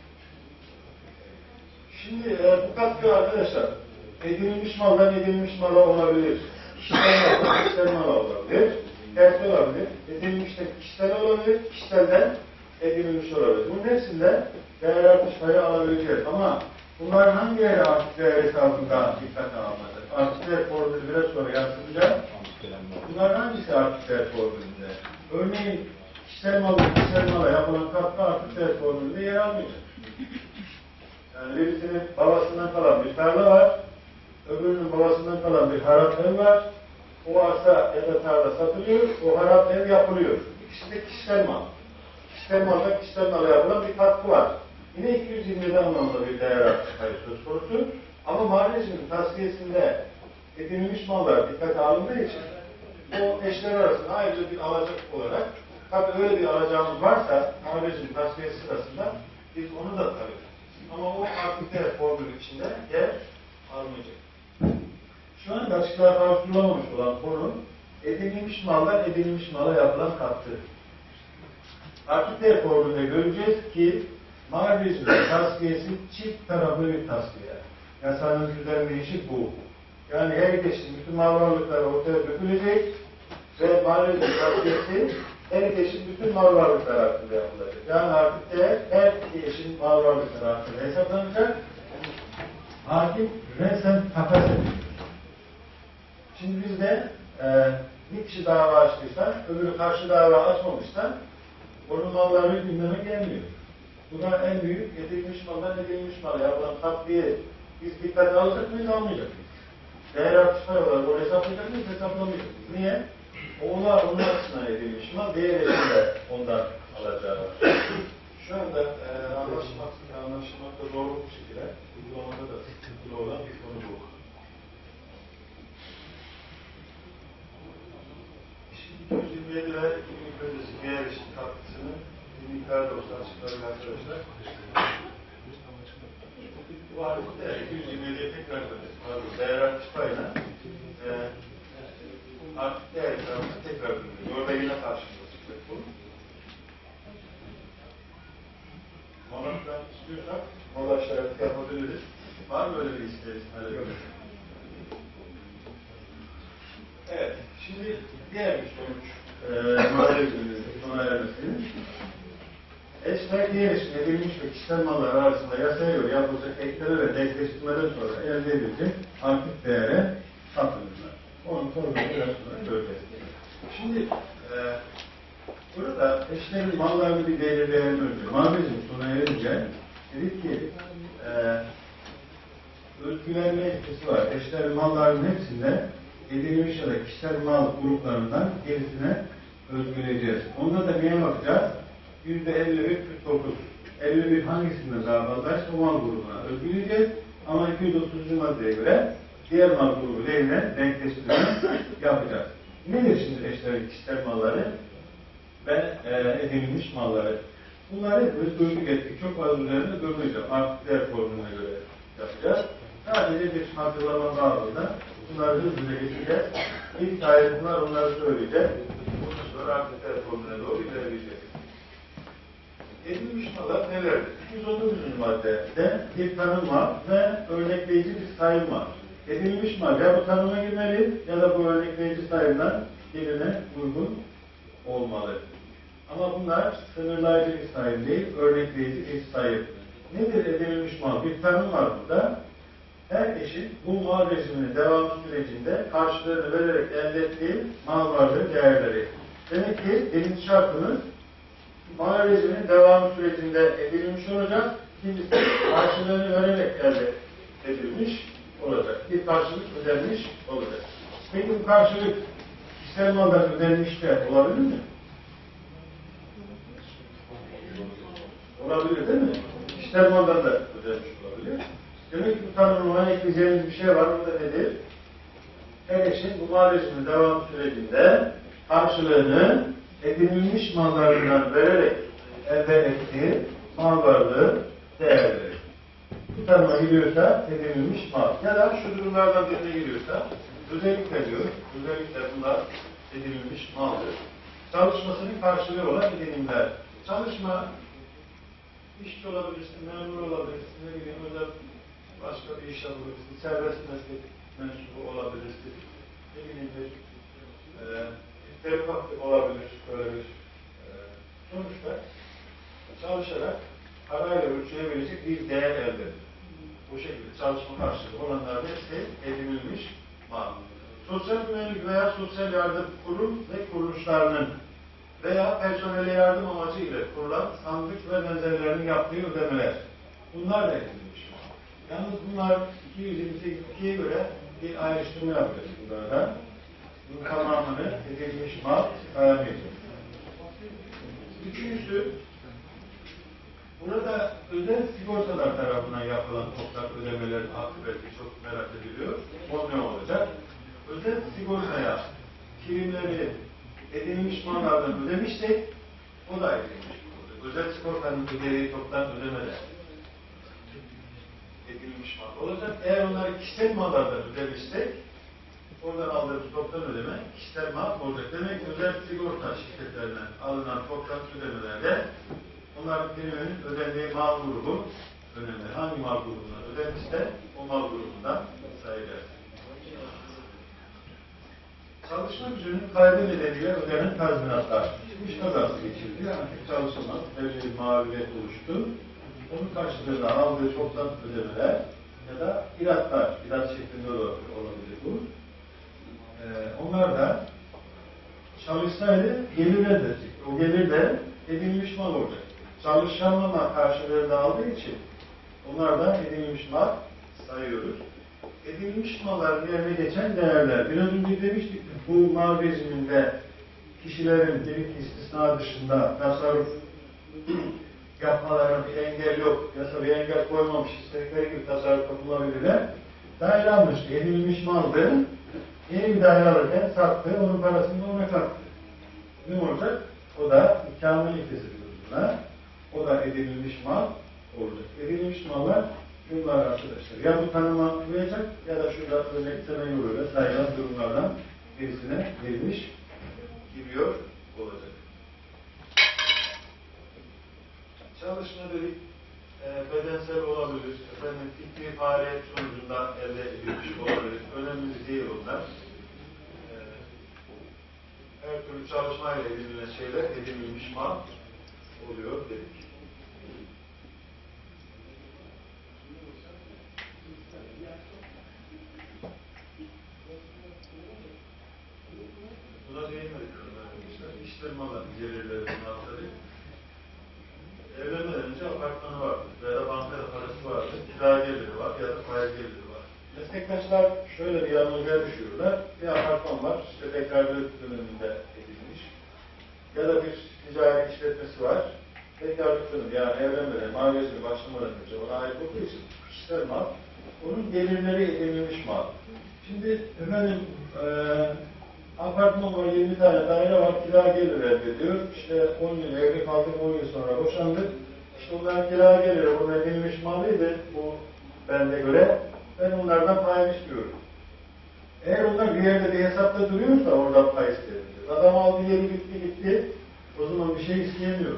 Şimdi bu katkı arkadaşlar edinilmiş maldan edinilmiş mala olabilir. Kişisel mala olabilir. Tersi olabilir. Edinilmişten kişisel olabilir. Kişiselden edinilmiş olabilir. Bunun hepsinde değer artış payı alabileceğiz. Ama bunların hangileri artık değer hesabında dikkate alınacak? Artık değer formülü biraz sonra yansıtacağım. Bunların hangisi artık değer formülünde? Örneğin kişisel mala yapılan katkı artık değer formülünde yer almayacak. Yani birisinin babasından kalan bir tarla var. Öbürünün babasından kalan bir harap ev var. O arsa ya da tarla satılıyor, o harap ev yapılıyor. İkisi de kişisel mal. Kişisel malda kişisel mala yapılan bir katkı var. Yine 220 anlamda bir değer artışı payı söz konusu. Ama mahallecinin tasfiyesinde edinilmiş mallar dikkate alındığı için o eşler arasında ayrıca bir alacak olarak, tabii öyle bir alacağımız varsa mahallecinin tasfiyesi sırasında biz onu da talep edeceğiz. Ama o artık değer formülü içinde yer almayacak. Şu anda açıklığa kavuşturulamamış olan konu edinilmiş maldan edinilmiş mala yapılan katkı. Artık değer formülünde göreceğiz ki mahallecinin tasfiyesi çift taraflı bir tasfiye. Yasanın düzenleyişi bu. Yani her geçişin bütün mal varlıkları ortaya dökülecek ve mahallecinin tasfiyesi her eşin bütün mal varlıkları hakkında yapılacak. Yani artık değer her eşin mal varlıkları hakkında hesaplanacak. Hakim resen takas ediyor. Şimdi bizde bir kişi dava açtıysa, öbürü karşı dava açmamışsa onun malları gündeme gelmiyor. Buna en büyük edilmiş maldan edilmiş mala yapılan katkıyı biz dikkate alacak mıyız, almayacak mıyız? Değer artışları olarak o hesaplayacak mıyız, hesaplamayacak mıyız? Niye? Onun açısından edilmiş mal, diğer eşinde ondan alacağı var. Şu anda anlaşılmakta zorluk bir şekilde, uygulamada da sıkıntılı olan bir konu bu. Şimdi 227 ve 2000 öncesi diğer eşit katkısını bir miktar da olsa açıklarım arkadaşlar. Bu artık 227'ye tekrar döneceğiz. Pardon, değer artış payına artık değer hesabına tekrar döneceğiz. Orada yine karşımıza çıkacak bu. Molattan istiyorsak mola işareti yapabiliriz. Var mı öyle bir isteğiniz? Evet, şimdi diğer bir sonuç sona ermesinin eşler diğer eşin edilmiş ve kişisel mallar arasında yasaya göre yapılacak ekleme ve denkleştirmeden sonra elde edilecek aktif değere satılırlar. Onun sorumluluğu biraz sonra göreceğiz. Şimdi burada burada eşlerin mallarını bir belirleyelim önce. Mal rejimi sona erince dedik ki özgülenme etkisi var. Eşlerin mallarının hepsinde edinilmiş ya da kişisel mal gruplarından gerisine özgüleyeceğiz. Onda da neye bakacağız? %51, 49. 51 hangisinde daha fazlaysa o mal grubuna özgüleyeceğiz. Ama 230. maddeye göre diğer mal grubu lehine denkleştirme yapacağız. Nedir şimdi eşlerin kişisel malları ve edinilmiş malları? Bunları özgürlük ettik. Çok fazla üzerinde durmayacağım. Artık diğer formülüne göre yapacağız. Sadece bir hatırlama bağlamında bunları hızlıca geçeceğiz. İlk ayrıntılar onları söyleyeceğiz. Bundan sonra artık diğer formülüne doğru ilerleyeceğiz. Edinilmiş mallar nelerdir? 219. maddede bir tanım var ve örnekleyici bir sayım var. Edinilmiş mal ya bu tanıma girmeli ya da bu örnekleyici sayımdan birine uygun olmalı. Ama bunlar sınırlayıcı bir sayım değil, örnekleyici bir sayım. Nedir edinilmiş mal? Bir tanım var burada. Her eşin bu mal rejiminin devamı sürecinde karşılığını vererek elde ettiği mal varlığı değerleri. Demek ki birinci şartımız mal rejiminin devamı sürecinde edinilmiş olacak. İkincisi karşılığını vererek elde edilmiş olacak. Bir karşılık ödenmiş olacak. Peki bu karşılık kişisel maldan ödenmiş de olabilir mi? Olabilir değil mi? Kişisel maldan da ödenmiş olabilir. Demek ki bu tanımlamaya ekleyeceğimiz bir şey var. O da nedir? Her eşin bu mal rejiminin devamı sürecinde karşılığını edinilmiş mallarından vererek elde ettiği mal varlığı değerleri. Bu tanıma giriyorsa edinilmiş mal. Ya da şu durumlardan birine giriyorsa özellikle diyor, özellikle bunlar edinilmiş maldır. Çalışmasının karşılığı olan edinimler. Çalışma, işçi olabilirsin, memur olabilirsin, ne bileyim özel başka bir iş yapabilirsin, serbest meslek mensubu olabilirsin, ne bileyim bir tevkaf olabilir, böyle bir sonuçta çalışarak parayla ölçülebilecek bir değer elde edilir. Bu şekilde çalışma karşılığı olanlar hepsi edinilmiş mal. Sosyal güvenlik veya sosyal yardım kurum ve kuruluşlarının veya personele yardım amacıyla kurulan sandık ve benzerlerinin yaptığı ödemeler. Bunlar da edinilmiş mal. Yalnız bunlar 228'ye göre bir ayrıştırma yapıyoruz bunlardan. Bunun tamamını edilmiş mal sayamayacağız. Üçüncüsü, burada özel sigortalar tarafından yapılan toprak ödemelerin akıbeti çok merak ediliyor. O ne olacak? Özel sigortaya primleri edilmiş mallardan ödemişsek, o da edilmiş olacak. Özel sigortanın ödediği toptan ödemeler edilmiş mal olacak. Eğer onları kişisel mallardan ödemişsek, oradan aldığımız toptan ödeme kişisel mal olacak. Demek ki özel sigorta şirketlerinden alınan toptan ödemelerde onların priminin ödendiği mal grubu önemli. Hangi mal grubundan ödenmişse o mal grubundan sayacağız. Çalışma gücünün kaybı nedeniyle ödenen tazminatlar. İş kazası geçirdi, artık çalışamaz, belli bir mağduriyet oluştu. Onun karşılığında aldığı toptan ödemeler ya da iratlar, irat şeklinde olabilir bu. Onlar da çalışsaydı gelir elde edecek. O gelir de edinilmiş mal olacak. Çalışamama karşılığında aldığı için onlar da edinilmiş mal sayıyoruz. Edinilmiş malların yerine geçen değerler. Biraz önce demiştik ki bu mal rejiminde kişilerin bir istisna dışında tasarruf yapmalarına bir engel yok. Yasa bir engel koymamış. İstedikleri gibi tasarruf yapılabilirler. Daire almıştı. Edinilmiş maldı. Yeni bir daire alırken sattı. Onun parasını ona kattı. Ne olacak? O da ikame ilkesi diyoruz buna. O da edinilmiş mal olacak. Edinilmiş mallar şunlar arkadaşlar. Ya bu tanıma uyacak ya da şurada örnekleme yoluyla sayılan durumlardan birisine girmiş, giriyor olacak. Çalışma dedik, bedensel olabilir, efendim, fikri faaliyet sonucunda elde edilmiş olabilir. Önemli değil onlar. Her türlü çalışmayla edinilen şeyler edinilmiş mal oluyor dedik. Buna değinmedik arkadaşlar. İş kişisel malların gelirleri bunları. Evlenmeden önce apartmanı vardı veya bankada parası vardı, kira geliri var ya da faiz geliri var. Meslektaşlar şöyle bir yanılgıya düşüyorlar. Bir apartman var, işte bekarlık döneminde edilmiş. Ya da bir ticari işletmesi var. Bekarlık dönemi, yani evlenmeden, maliyesini başlamadan önce ona ait olduğu için kişisel mal, onun gelirleri edinilmiş mal. Şimdi efendim, apartman var, 20 tane daire var, kira geliri elde ediyor. İşte 10 yıl evli kaldık, 10 yıl sonra boşandık. İşte onların kira geliri, onun edinilmiş malıydı bu bende göre. Ben onlardan pay istiyorum. Eğer onlar bir yerde bir hesapta duruyorsa oradan pay isteyebilir. Adam aldı yeri gitti, o zaman bir şey isteyemiyor.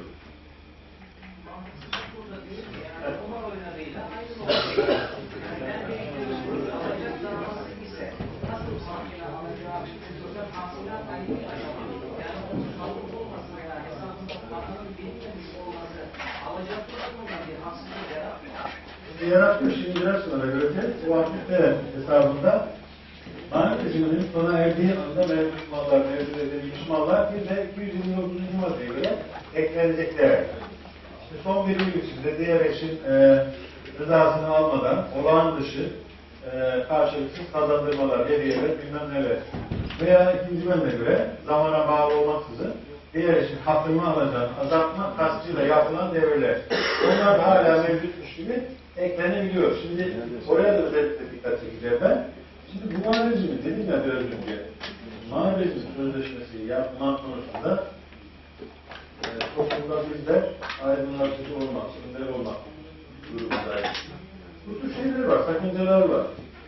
Yaratmış şimdi biraz sonra göreceğiz. Bu aktif hesabında marketinin sona erdiği anda mevcut mallar, mevcut edilmiş mallar bir de 229. maddeye göre eklenecekler. İşte son bir yıl içinde diğer eşin rızasını almadan olağan dışı karşılıksız kazandırmalar, hediyeler, bilmem neler veya ikinci bende göre zamana bağlı olmaksızın diğer eşin hakkını alacağını azaltma kastıyla yapılan devreler. Onlar da hala mevcutmuş gibi eklenebiliyor. Şimdi oraya da özellikle dikkat çekeceğim ben. Şimdi bu mal rejimi dedim ya biraz önce, mal rejimi sözleşmesi yapma konusunda toplumda bizler aydınlatıcı olmak, sünder olmak durumundayız. Bu tür şeyler var, sakıncalar var.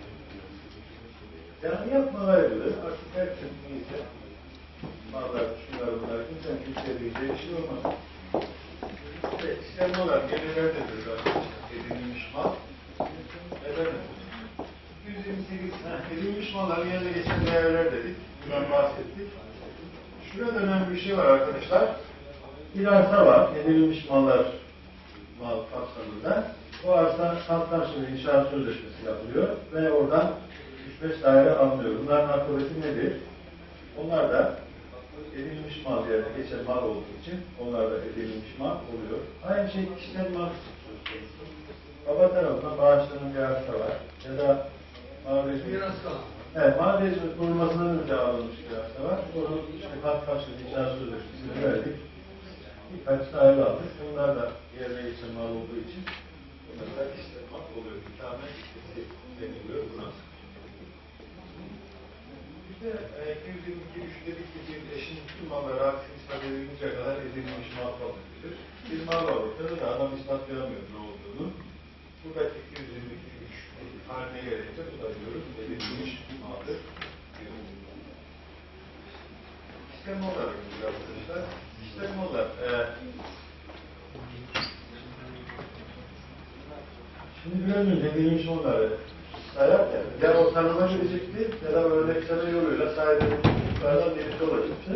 Yani yapmalarıydı, artık her kim neyse, mallar, şunlar bunlar, kimsenin kimseye diyeceği bir şey olmaz. Evet, sistem olarak gelirler de edilmiş mal. Efendim, 128 edilmiş malların yerine geçen değerler dedik. Bundan bahsettik. Şurada önemli bir şey var arkadaşlar. Bir arsa var, edilmiş mallar mal kapsamında. Bu arsa halk karşılığı inşaat sözleşmesi yapılıyor ve oradan 3-5 daire alınıyor. Bunların akıbeti nedir? Onlar da edilmiş mal yerine geçen mal olduğu için onlar da edilmiş mal oluyor. Aynı şey kişisel mal söz konusu. Baba tarafından bağışlanan bir arsa var. Ya da mal rejimi kurulmasından önce alınmış bir arsa var. Onu işte halk karşılığı inşaat sözleşmesini verdik. Birkaç sahibi aldık. Bunlar da yerine geçen mal olduğu için bunlar da kişisel mal oluyor. Bir tane deniliyor buna. İşte 222 bir eşin tüm malları hakkı ispat edilince kadar edilmiş mal kabul edilir. Bir mal var ortada da adam ispatlayamıyor ne olduğunu. Buradaki 222 haline gelince bu da diyoruz edilmiş maldır. Kişisel mallar yapıyoruz arkadaşlar. Kişisel mallar şimdi biraz önce edilmiş malları sayarken ya o tanıma gelecekti ya da örnekleme yoluyla sahiplerden birisi olacaktı.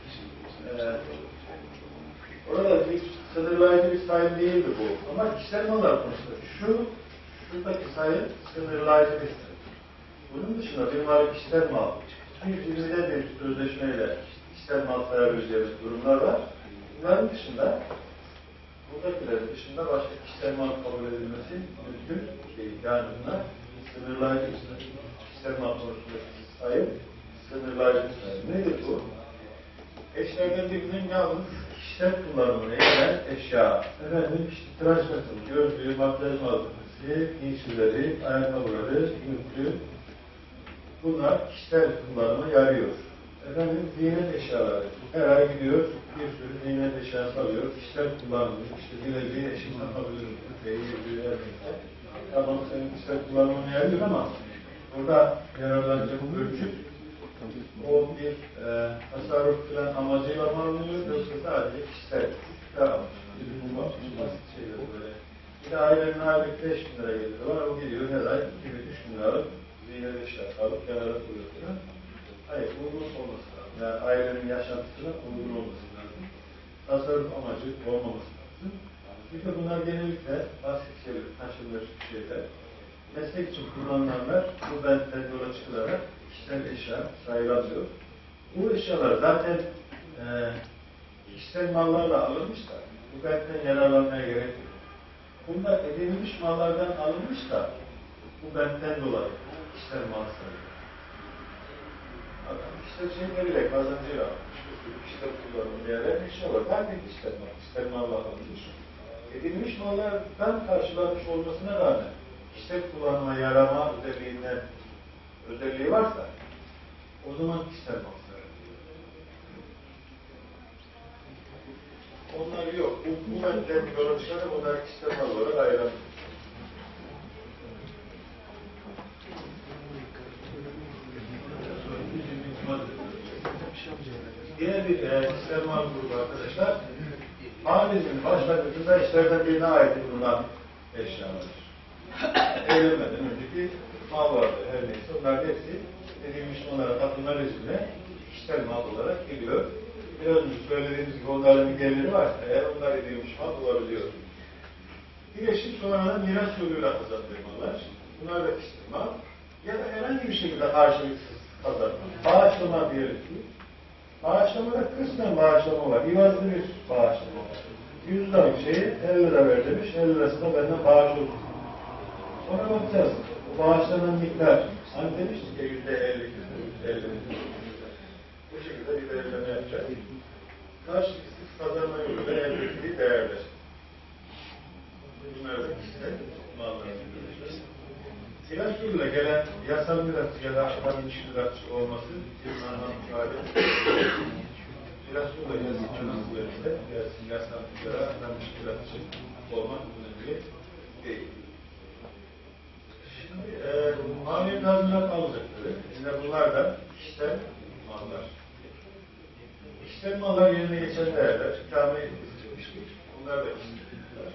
Orada bir sınırlayıcı bir sayım değildi bu. Ama kişisel mallar konusunda şuradaki sayım sınırlayıcı bir sayım. Bunun dışında bir mal kişisel mal, 220'de bir sözleşmeyle kişisel mal sayabileceğimiz durumlar var. Bunların dışında buradakilerin dışında başka kişisel mal kabul edilmesi mümkün değil. Yani bunlar sınırlayıcı kişisel mal konusundaki sayım sınırlayıcı sayım. Nedir bu? Eşlerden birinin yalnız kişisel kullanımını eğilen eşya, efendim işte tıraş makası, gözlüğü, makyaj malzemesi, giysileri, ayakkabıları, yüklü, bunlar kişisel kullanıma yarıyor. Efendim ziynet eşyaları, her ay gidiyor, bir sürü ziynet eşyası alıyor, kişisel kullanımı, işte bileziği eşim takabilir, küpeyi, yüzüğü, her neyse. Tamam senin kişisel kullanımını yarıyor ama burada yararlanacak ölçüt o bir tasarruf falan amacıyla mı alınıyor yoksa sadece kişisel amaç. Bu basit şeyler böyle. Bir de ailenin aylık 5 bin lira geliri var, o geliyor her ay 2-3 bin lira alıp ziynet eşyası alıp kenara koyuyor falan. Hayır, uygun olması lazım. Yani ailenin yaşantısına uygun olması lazım. Tasarruf amacı olmaması lazım. Çünkü bunlar genellikle basit şeyler, taşınır şeyler. Meslek için kullanılanlar bu benden yola çıkılarak kişisel eşya sayılamıyor. Bu eşyalar zaten kişisel mallarla alınmış da bu bentten yararlanmaya gerek yok. Bunlar edinilmiş mallardan alınmış da bu bentten dolayı kişisel mal sayılır. Adam kişisel şeyleriyle kazancıyla almış, kişisel kullanımı değerlenmiş olur. Ben de kişisel malla alınmış. Edinilmiş mallardan karşılanmış olmasına rağmen kişisel kullanıma yarama özelliği varsa o zaman kişisel mal sayılır. Onlar yok. Bu benden yola çıkarak onlar kişisel mal olarak ayrılamıyor. Diğer bir kişisel mal grubu arkadaşlar, faizin başlangıcında işlerden birine ait bulunan eşyalar. Evlenmeden önceki mal vardı her neyse. Onlar hepsi edilmiş mallara katılma rejimine kişisel mal olarak geliyor. Biraz önce söylediğimiz gibi onların bir geliri varsa eğer onlar edilmiş mal olabiliyor. Bir eşit sonradan miras yoluyla kazandığı mallar. Bunlar da kişisel mal. Ya da herhangi bir şekilde karşılıksız kazanma. Bağışlama diyelim ki. Bağışlamada kısmen bağışlama var. İvazlı bir bağışlama var. 100 liralık şeyi 50 lira ver demiş. 50 lirası da benden bağış oldu. Sonra bakacağız. Bu bağışlanan miktar. Hani demiştik ya %50, %50. Bu şekilde bir belirleme yapacağız. Karşılıksız kazanma yoluyla elde ettiği değerler. Bunlar da kişisel mallar. Miras yoluyla gelen yasal mirasçı ya da atanmış mirasçı olması bir anlam ifade miras yoluyla gelen yasal ya da atanmış mirasçı olmak önemli değil. Şimdi maliyet tazminat alacakları. Yine bunlar da kişisel mallar. Kişisel mallar yerine geçen değerler. İkame edilmiştir. Bunlar da kişisel mallar.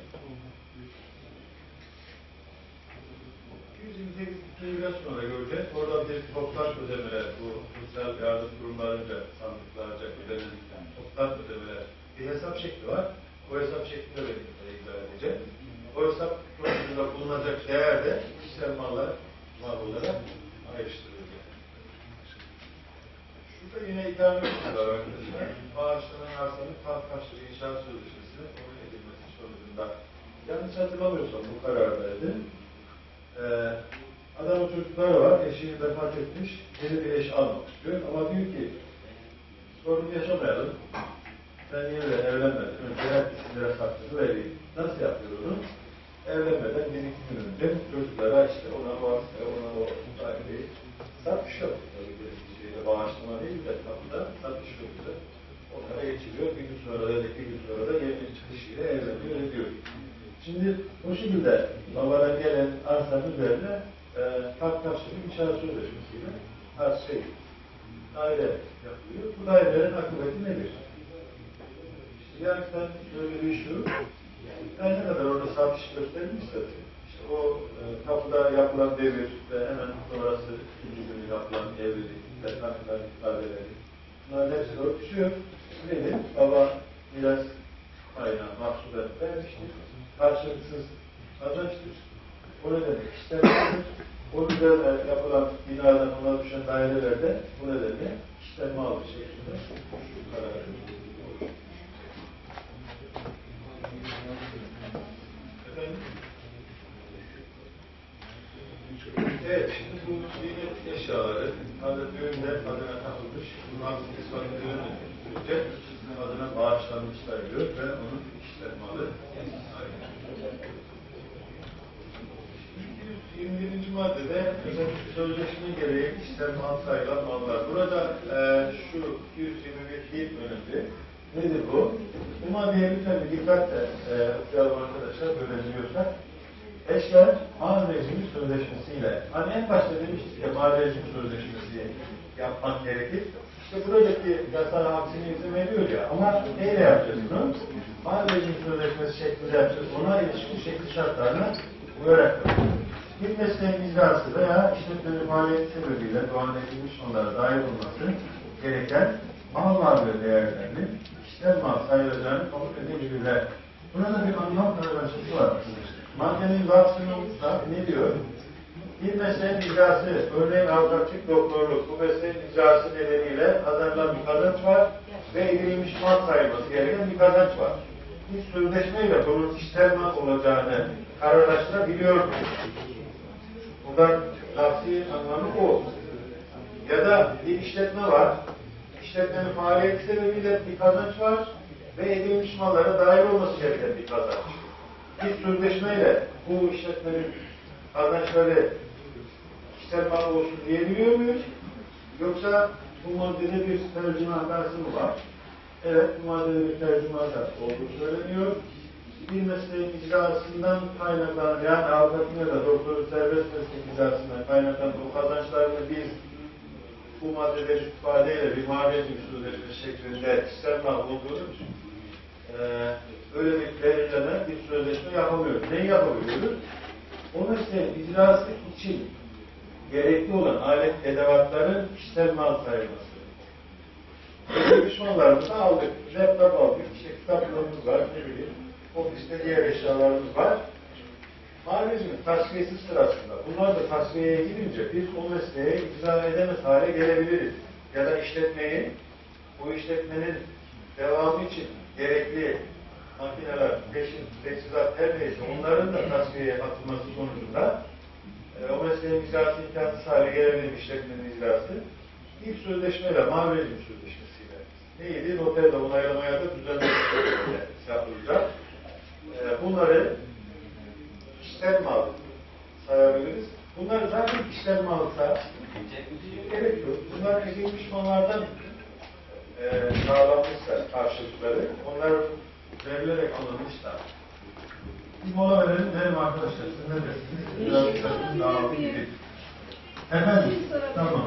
128. biraz sonra göreceğiz. Orada bir toptan ödemeler, bu sosyal yardım kurumlarınca, sandıklarca ödenen toptan ödemeler bir hesap şekli var. O hesap şeklinde birlikte izah edeceğim. O hesap sonucunda bulunacak değer de kişisel mal olarak ayrıştırılacak. Şurada yine ikame var arkadaşlar. Bağışlanan arsanın kalktaşlı inşaat sözleşmesine kabul edilmesi sonucunda. Yanlış hatırlamıyorsam bu karardaydı. Adamın çocukları var, eşini vefat etmiş, yeni bir eş almak istiyor. Ama diyor ki, sorun yaşamayalım, sen yine de evlenmedin, önce herkesin biraz hakkını vereyim. Nasıl yapıyor onu? Evlenmeden bir iki gün önce çocuklara işte ona o sahibi satış yapıyor. Tabii bir şeyle bağışlama değil de kapıda satış yapıyor. Onlara geçiriyor, bir gün sonra da iki gün sonra da yeni çıkışıyla evleniyor, ediyor. Şimdi bu şekilde babadan gelen arsanın üzerine kalktaşlı bir inşaat sözleşmesiyle daire yapılıyor. Bu dairelerin akıbeti nedir? İşte gerçekten söylediği şu, yani ne kadar orada satış gösterilmişse, işte o kapıda yapılan devir ve hemen sonrası ikinci günü yapılan evlilik ve takılan ifadeleri, bunların hepsi örtüşüyor. Nedir? Baba miras aynen mahsulat vermiştir. Karşılıksız kazançtır. O nedenle kişiseldir. O üzerine yapılan binadan ona düşen dairelerde bu nedenle kişisel mal şeklinde şu kararı olur. Efendim? Evet, şimdi bu ziynet eşyaları düğünde adına takılmış, bunun haksız ispatı sürece adına bağışlanmış sayılıyor ve onun kişisel malı 21. maddede sözleşme gereği kişisel mal sayılan mallar. Burada şu 221 değil önemli. Nedir bu? Bu maddeye lütfen bir dikkatle okuyalım arkadaşlar, öğreniliyorsak. Eşler mal rejimi sözleşmesiyle, hani en başta demiştik ya mal rejimi sözleşmesi yapmak gerekir. İşte buradaki yasal aksine izin veriyor ya, ama neyle yapacağız bunu? Mal rejimi sözleşmesi şeklinde yapacağız. Ona ilişkin şekil şartlarına uyarak yapacağız. Bir mesleğin icrası veya işletmenin faaliyeti sebebiyle doğan edilmiş onlara dahil olması gereken mal varlığı değerlerinin kişisel mal sayılacağını kabul edebilirler. Burada bir anlam karmaşası var. Maddenin varsınımızda ne diyor? Bir mesleğin icrası, örneğin avukatlık, doktorluk, bu mesleğin icrası nedeniyle kazanılan bir kazanç var. ve edilmiş mal sayılması gereken bir kazanç var. Biz sözleşmeyle bunun işsel mal olacağını kararlaştırabiliyoruz. Buradan lafzi anlamı o. Ya da bir işletme var. İşletmenin faaliyeti sebebiyle bir kazanç var ve edilmiş mallara dair olması gereken bir kazanç. Biz sözleşmeyle bu işletmenin kazançları işsel mal olsun diyebiliyor muyuz? Yoksa bu maddede bir tercüme hatası mı var? Evet, bu maddede bir tercüme hatası olduğu söyleniyor. Bir mesleğin icrasından kaynaklanan, yani avukatın ya da doktorun serbest meslek icrasından kaynaklanan o kazançlarını biz bu maddede ifadeyle bir mağduriyet sözleşmesi şeklinde işsel mal olduğunu öyle bir belirleme, bir sözleşme yapamıyoruz. Neyi yapabiliyoruz? O mesleğin icrası için gerekli olan alet edevatların işsel mal sayılması. Düşmanlarımızı aldık. Laptop aldık. İşte kitaplarımız var. Ne bileyim. Ofiste diğer eşyalarımız var. Mahallecinin tasfiyesi sırasında bunlar da tasfiyeye girince biz o mesleğe icra edemez hale gelebiliriz. Ya da işletmeyi, bu işletmenin devamı için gerekli makineler, teçhizat her neyse onların da tasfiyeye atılması sonucunda o mesleğin icrası imkansız hale gelebilir işletmenin icrası. Bir sözleşmeyle, mahallecinin sözleşmesiyle neydi? Noterde onaylamaya da düzenlenmesiyle yapılacak. Bunları işsel mal sayabiliriz. Bunlar zaten işsel malsa gerek yok. Bunlar edilmiş mallardan sağlanmışsa karşılıkları, onlar verilerek alınmışsa. Bir mola verelim derim arkadaşlar. Siz ne dersiniz? Daha iyi. Efendim? Tamam.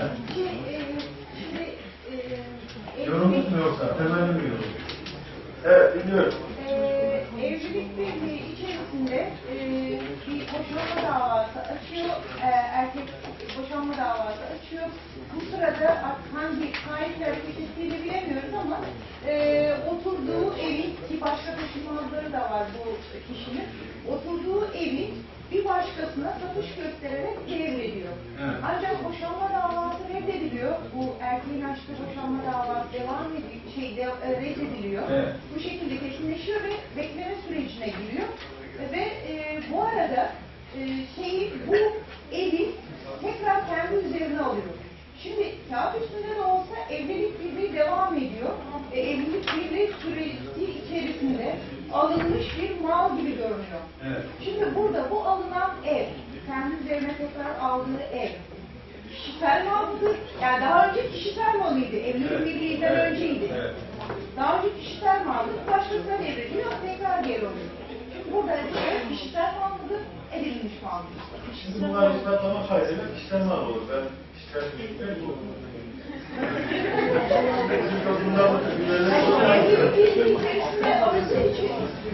Yorumunuz mu yoksa? Temelli mi yorum? Evet, dinliyorum. Evlilik birliği içerisinde bir boşanma davası açıyor, erkek boşanma davası açıyor. Bu sırada hangi sahip hareket ettiğini bilemiyoruz ama oturduğu evin, ki başka taşınmazları da var bu kişinin, oturduğu evin bir başkasına satış göstererek devrediyor. Evet. Ancak boşanma davası reddediliyor. Bu erkeğin açtığı boşanma davası devam ediyor, reddediliyor. Evet. Bu şekilde kesinleşiyor ve bekleme sürecine giriyor. Ve bu arada bu evi tekrar kendi üzerine alıyor. Şimdi kağıt üstünde de olsa evlilik birliği devam ediyor. Evlilik birliği süreci içerisinde alınmış bir mal gibi görünüyor. Evet. Şimdi burada bu alınan ev, kendi üzerine tekrar aldığı ev, kişisel mal mıdır? Yani daha önce kişisel malıydı, evlilik birliğinden önceydi. Evet. Daha önce kişisel maldı, başkasına devrediyor, tekrar geri oluyor. Şimdi burada ev kişisel mal mıdır, edilmiş mal mıdır? Şimdi bunlar ispatlamak kaydıyla kişisel mal olur. Ben kişisel düşünmüyorum. Bu. Bizim toplumda bu Evlilik birliği içerisinde alındığı için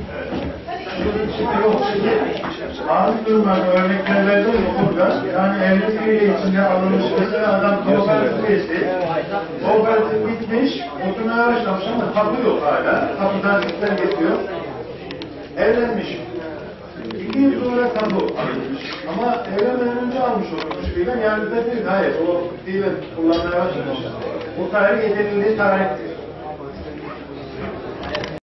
bazı durumlarda örnekler verdim burada. Yani evlilik birliği içinde alınmış mesela adam kooperatif üyesi. Kooperatif bitmiş, oturmaya başlamış ama kapı yok hala. Kapıdan sistem geçiyor. Evlenmiş. 2 yıl sonra tabu alınmış. Ama evlenmeden önce almış olmuş filan. Yani de değil, hayır. O fiilen kullanmaya başlamış. Bu tarih edildiği tarihtir.